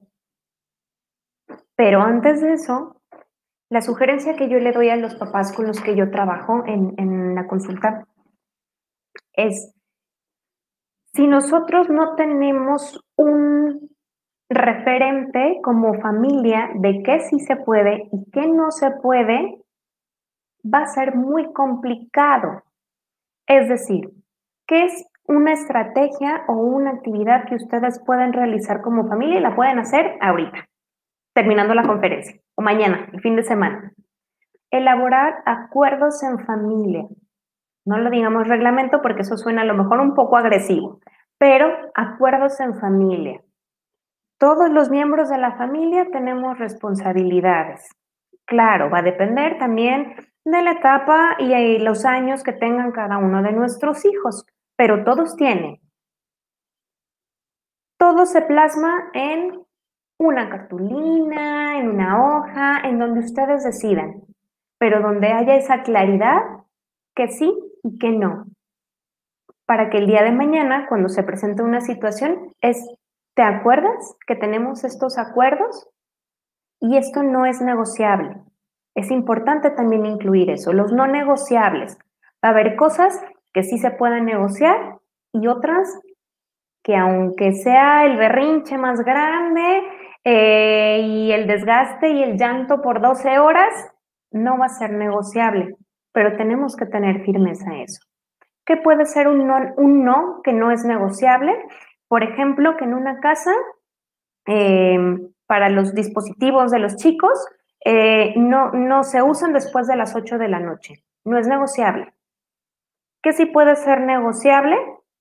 Pero antes de eso, la sugerencia que yo le doy a los papás con los que yo trabajo en, en la consulta es, si nosotros no tenemos un referente como familia de qué sí se puede y qué no se puede, va a ser muy complicado. Es decir, ¿qué es una estrategia o una actividad que ustedes pueden realizar como familia y la pueden hacer ahorita, terminando la conferencia, o mañana, el fin de semana? Elaborar acuerdos en familia. No lo digamos reglamento porque eso suena a lo mejor un poco agresivo, pero acuerdos en familia. Todos los miembros de la familia tenemos responsabilidades. Claro, va a depender también de la etapa y los años que tengan cada uno de nuestros hijos, pero todos tienen. Todo se plasma en una cartulina, en una hoja, en donde ustedes decidan, pero donde haya esa claridad que sí y que no, para que el día de mañana, cuando se presente una situación, es, ¿te acuerdas que tenemos estos acuerdos? Y esto no es negociable. Es importante también incluir eso, los no negociables. Va a haber cosas que sí se pueden negociar y otras que aunque sea el berrinche más grande eh, y el desgaste y el llanto por doce horas, no va a ser negociable, pero tenemos que tener firmeza en eso. ¿Qué puede ser un no, un no que no es negociable? Por ejemplo, que en una casa, eh, para los dispositivos de los chicos, eh, no, no se usan después de las ocho de la noche. No es negociable. ¿Qué sí puede ser negociable?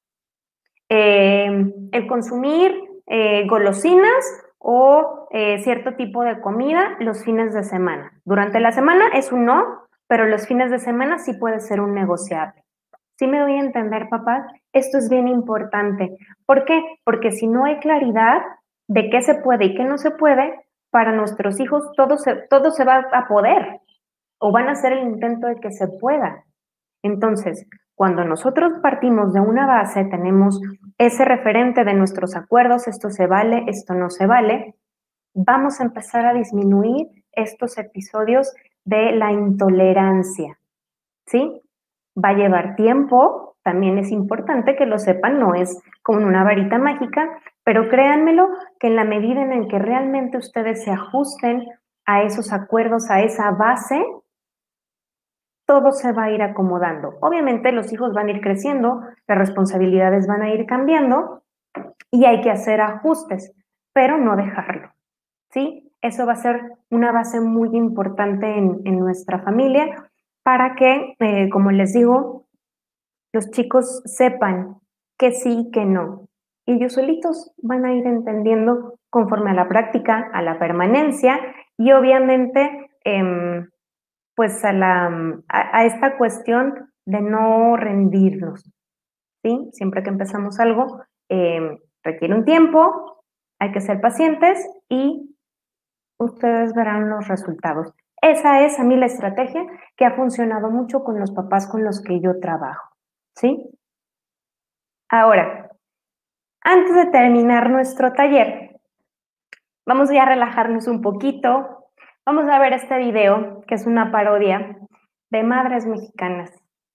Eh, el consumir eh, golosinas o eh, cierto tipo de comida los fines de semana. Durante la semana es un no, pero los fines de semana sí puede ser un negociable. ¿Sí me doy a entender, papás? Esto es bien importante. ¿Por qué? Porque si no hay claridad de qué se puede y qué no se puede, para nuestros hijos todo se, todo se va a poder o van a hacer el intento de que se pueda. Entonces, cuando nosotros partimos de una base, tenemos ese referente de nuestros acuerdos, esto se vale, esto no se vale, vamos a empezar a disminuir estos episodios de la intolerancia, ¿sí? Va a llevar tiempo, también es importante que lo sepan, no es con una varita mágica, pero créanmelo que en la medida en que realmente ustedes se ajusten a esos acuerdos, a esa base, todo se va a ir acomodando. Obviamente los hijos van a ir creciendo, las responsabilidades van a ir cambiando y hay que hacer ajustes, pero no dejarlo, ¿sí? Eso va a ser una base muy importante en, en nuestra familia para que, eh, como les digo, los chicos sepan que sí y que no. Y ellos solitos van a ir entendiendo conforme a la práctica, a la permanencia y obviamente eh, pues a, la, a, a esta cuestión de no rendirnos, ¿sí? Siempre que empezamos algo eh, requiere un tiempo, hay que ser pacientes y ustedes verán los resultados. Esa es a mí la estrategia que ha funcionado mucho con los papás con los que yo trabajo, ¿sí? Ahora, antes de terminar nuestro taller, vamos ya a relajarnos un poquito. Vamos a ver este video, que es una parodia de Madres Mexicanas.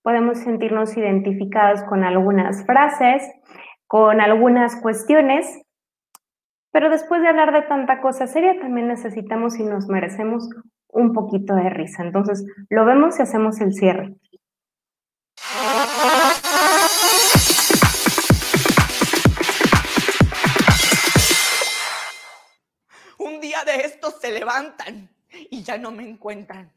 podemos sentirnos identificados con algunas frases, con algunas cuestiones, pero después de hablar de tanta cosa seria, también necesitamos y nos merecemos un poquito de risa. Entonces, lo vemos y hacemos el cierre. Un día de estos se levantan y ya no me encuentran.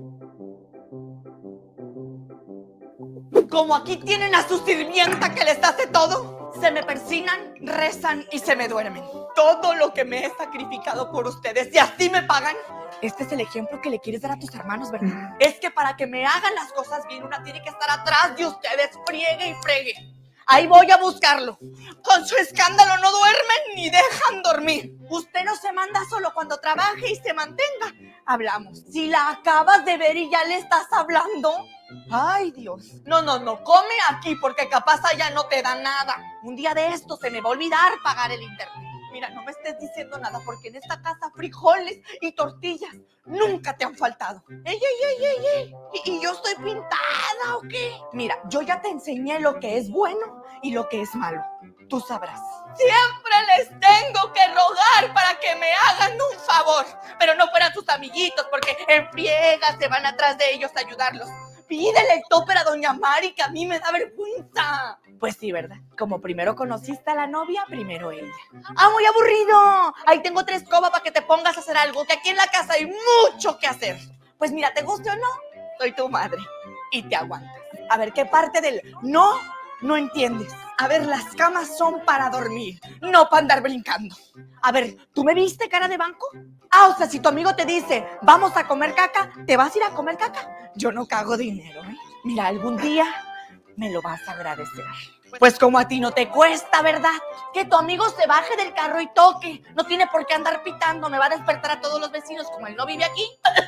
Como aquí tienen a su sirvienta que les hace todo, se me persignan, rezan y se me duermen. Todo lo que me he sacrificado por ustedes y así me pagan. Este es el ejemplo que le quieres dar a tus hermanos, ¿verdad? Es que para que me hagan las cosas bien, una tiene que estar atrás de ustedes, friegue y fregue. Ahí voy a buscarlo. Con su escándalo no duermen ni dejan dormir. Usted no se manda solo cuando trabaje y se mantenga. Hablamos. Si la acabas de ver y ya le estás hablando. Ay, Dios. No, no, no. Come aquí porque capaz allá no te da nada. Un día de esto se me va a olvidar pagar el internet. Mira, no me estés diciendo nada porque en esta casa frijoles y tortillas nunca te han faltado. ¡Ey, ey, ey, ey, ey! ¿Y, y yo estoy pintada o qué? Mira, yo ya te enseñé lo que es bueno y lo que es malo. Tú sabrás. Siempre les tengo que rogar para que me hagan un favor. Pero no fueran sus amiguitos porque en friega se van atrás de ellos a ayudarlos. Pídele el topper a doña Mari, que a mí me da vergüenza. Pues sí, ¿verdad? Como primero conociste a la novia, primero ella. ¡Ah, muy aburrido! Ahí tengo tres escobas para que te pongas a hacer algo, que aquí en la casa hay mucho que hacer. Pues mira, te guste o no, soy tu madre. Y te aguantas. A ver, ¿qué parte del no, no entiendes? A ver, las camas son para dormir, no para andar brincando. A ver, ¿tú me viste cara de banco? Ah, o sea, si tu amigo te dice, vamos a comer caca, ¿te vas a ir a comer caca? Yo no cago dinero, ¿eh? Mira, algún día me lo vas a agradecer. Pues como a ti no te cuesta, ¿verdad? Que tu amigo se baje del carro y toque. No tiene por qué andar pitando, me va a despertar a todos los vecinos como él no vive aquí.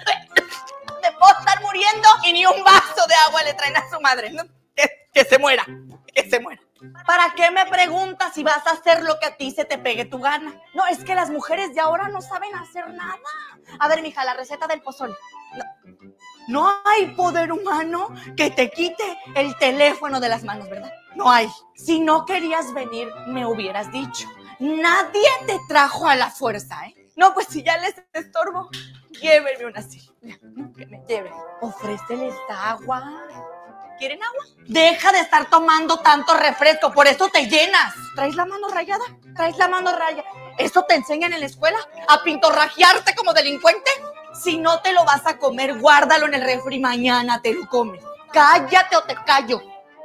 Me puedo estar muriendo y ni un vaso de agua le traen a su madre, ¿no? Que, que se muera, que se muera. ¿Para qué me preguntas si vas a hacer lo que a ti se te pegue tu gana? No, es que las mujeres de ahora no saben hacer nada. A ver, mija, la receta del pozole. No, no hay poder humano que te quite el teléfono de las manos, ¿verdad? No hay. Si no querías venir, me hubieras dicho. Nadie te trajo a la fuerza, ¿eh? No, pues si ya les estorbo, llévenme una silla. Que me lleven. Ofréceles agua. ¿Quieren agua? Deja de estar tomando tanto refresco, por eso te llenas. ¿Traes la mano rayada? ¿Traes la mano rayada? ¿Eso te enseñan en la escuela? ¿A pintorrajearte como delincuente? Si no te lo vas a comer, guárdalo en el refri, mañana te lo comes. Cállate o te callo.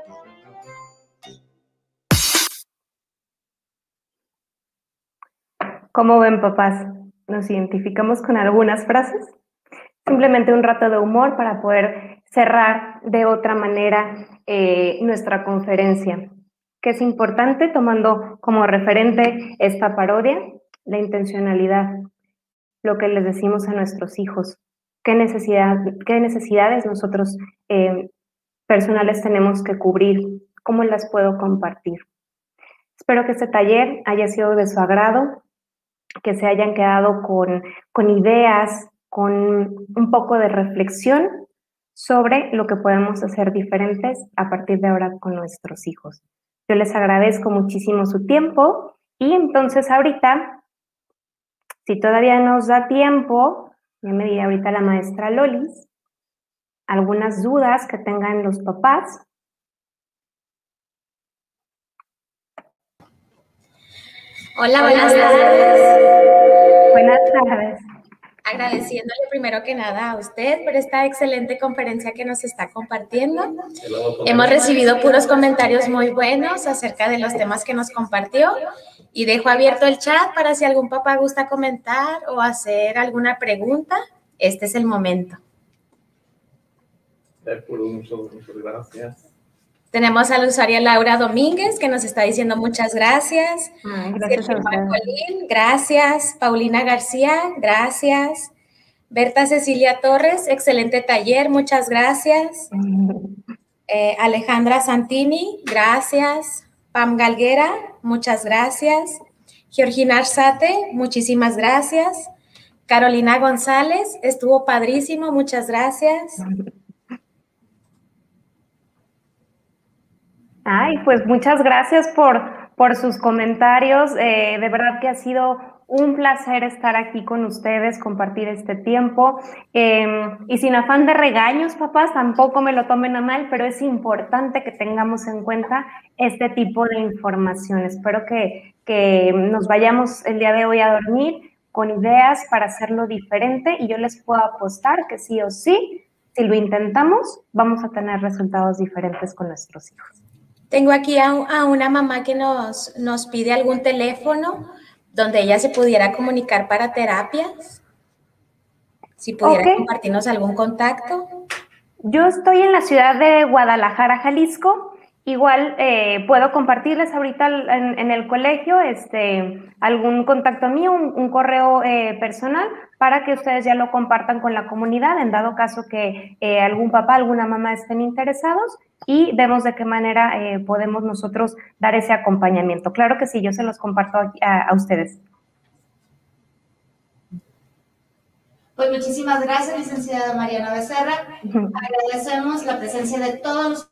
¿Cómo ven, papás? ¿Nos identificamos con algunas frases? Simplemente un rato de humor para poder cerrar de otra manera eh, nuestra conferencia. Que es importante, tomando como referente esta parodia, la intencionalidad, lo que les decimos a nuestros hijos, qué, necesidad, qué necesidades nosotros eh, personales tenemos que cubrir, cómo las puedo compartir. Espero que este taller haya sido de su agrado, que se hayan quedado con, con ideas, con un poco de reflexión sobre lo que podemos hacer diferentes a partir de ahora con nuestros hijos. Yo les agradezco muchísimo su tiempo y entonces ahorita, si todavía nos da tiempo, ya me dirá ahorita la maestra Lolis, algunas dudas que tengan los papás. Hola, buenas tardes. Buenas tardes. Agradeciéndole primero que nada a usted por esta excelente conferencia que nos está compartiendo. Hemos recibido puros comentarios muy buenos acerca de los temas que nos compartió y dejo abierto el chat para si algún papá gusta comentar o hacer alguna pregunta. Este es el momento. Muchas gracias. Tenemos a la usuaria Laura Domínguez, que nos está diciendo muchas gracias. Ay, gracias a Colín, gracias. Paulina García, gracias. Berta Cecilia Torres, excelente taller, muchas gracias. Eh, Alejandra Santini, gracias. Pam Galguera, muchas gracias. Georgina Arzate, muchísimas gracias. Carolina González, estuvo padrísimo, muchas gracias. Ay, pues muchas gracias por, por sus comentarios. Eh, de verdad que ha sido un placer estar aquí con ustedes, compartir este tiempo. Eh, y sin afán de regaños, papás, tampoco me lo tomen a mal, pero es importante que tengamos en cuenta este tipo de información. Espero que, que nos vayamos el día de hoy a dormir con ideas para hacerlo diferente, y yo les puedo apostar que sí o sí, si lo intentamos, vamos a tener resultados diferentes con nuestros hijos. Tengo aquí a, a una mamá que nos, nos pide algún teléfono donde ella se pudiera comunicar para terapias. Si pudiera okay. compartirnos algún contacto. Yo estoy en la ciudad de Guadalajara, Jalisco. Igual eh, puedo compartirles ahorita en, en el colegio este, algún contacto mío, un, un correo eh, personal, para que ustedes ya lo compartan con la comunidad, en dado caso que eh, algún papá, alguna mamá estén interesados, y vemos de qué manera eh, podemos nosotros dar ese acompañamiento. Claro que sí, yo se los comparto a, a, a ustedes. Pues muchísimas gracias, licenciada Mariana Becerra. Uh-huh. Agradecemos la presencia de todos los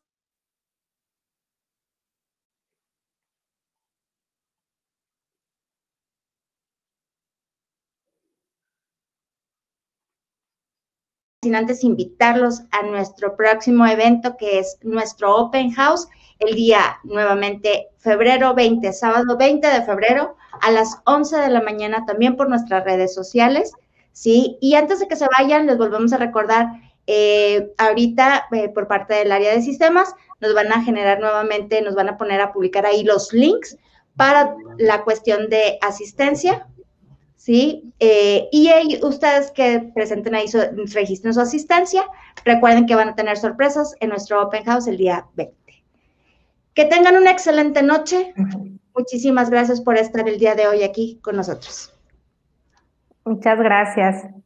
sin antes invitarlos a nuestro próximo evento, que es nuestro Open House, el día nuevamente febrero veinte, sábado veinte de febrero, a las once de la mañana, también por nuestras redes sociales, ¿sí? Y antes de que se vayan, les volvemos a recordar, eh, ahorita eh, por parte del área de sistemas, nos van a generar nuevamente, nos van a poner a publicar ahí los links para la cuestión de asistencia, ¿sí? Eh, y ahí, ustedes que presenten ahí, su, registren su asistencia, recuerden que van a tener sorpresas en nuestro Open House el día veinte. Que tengan una excelente noche. Muchísimas gracias por estar el día de hoy aquí con nosotros. Muchas gracias.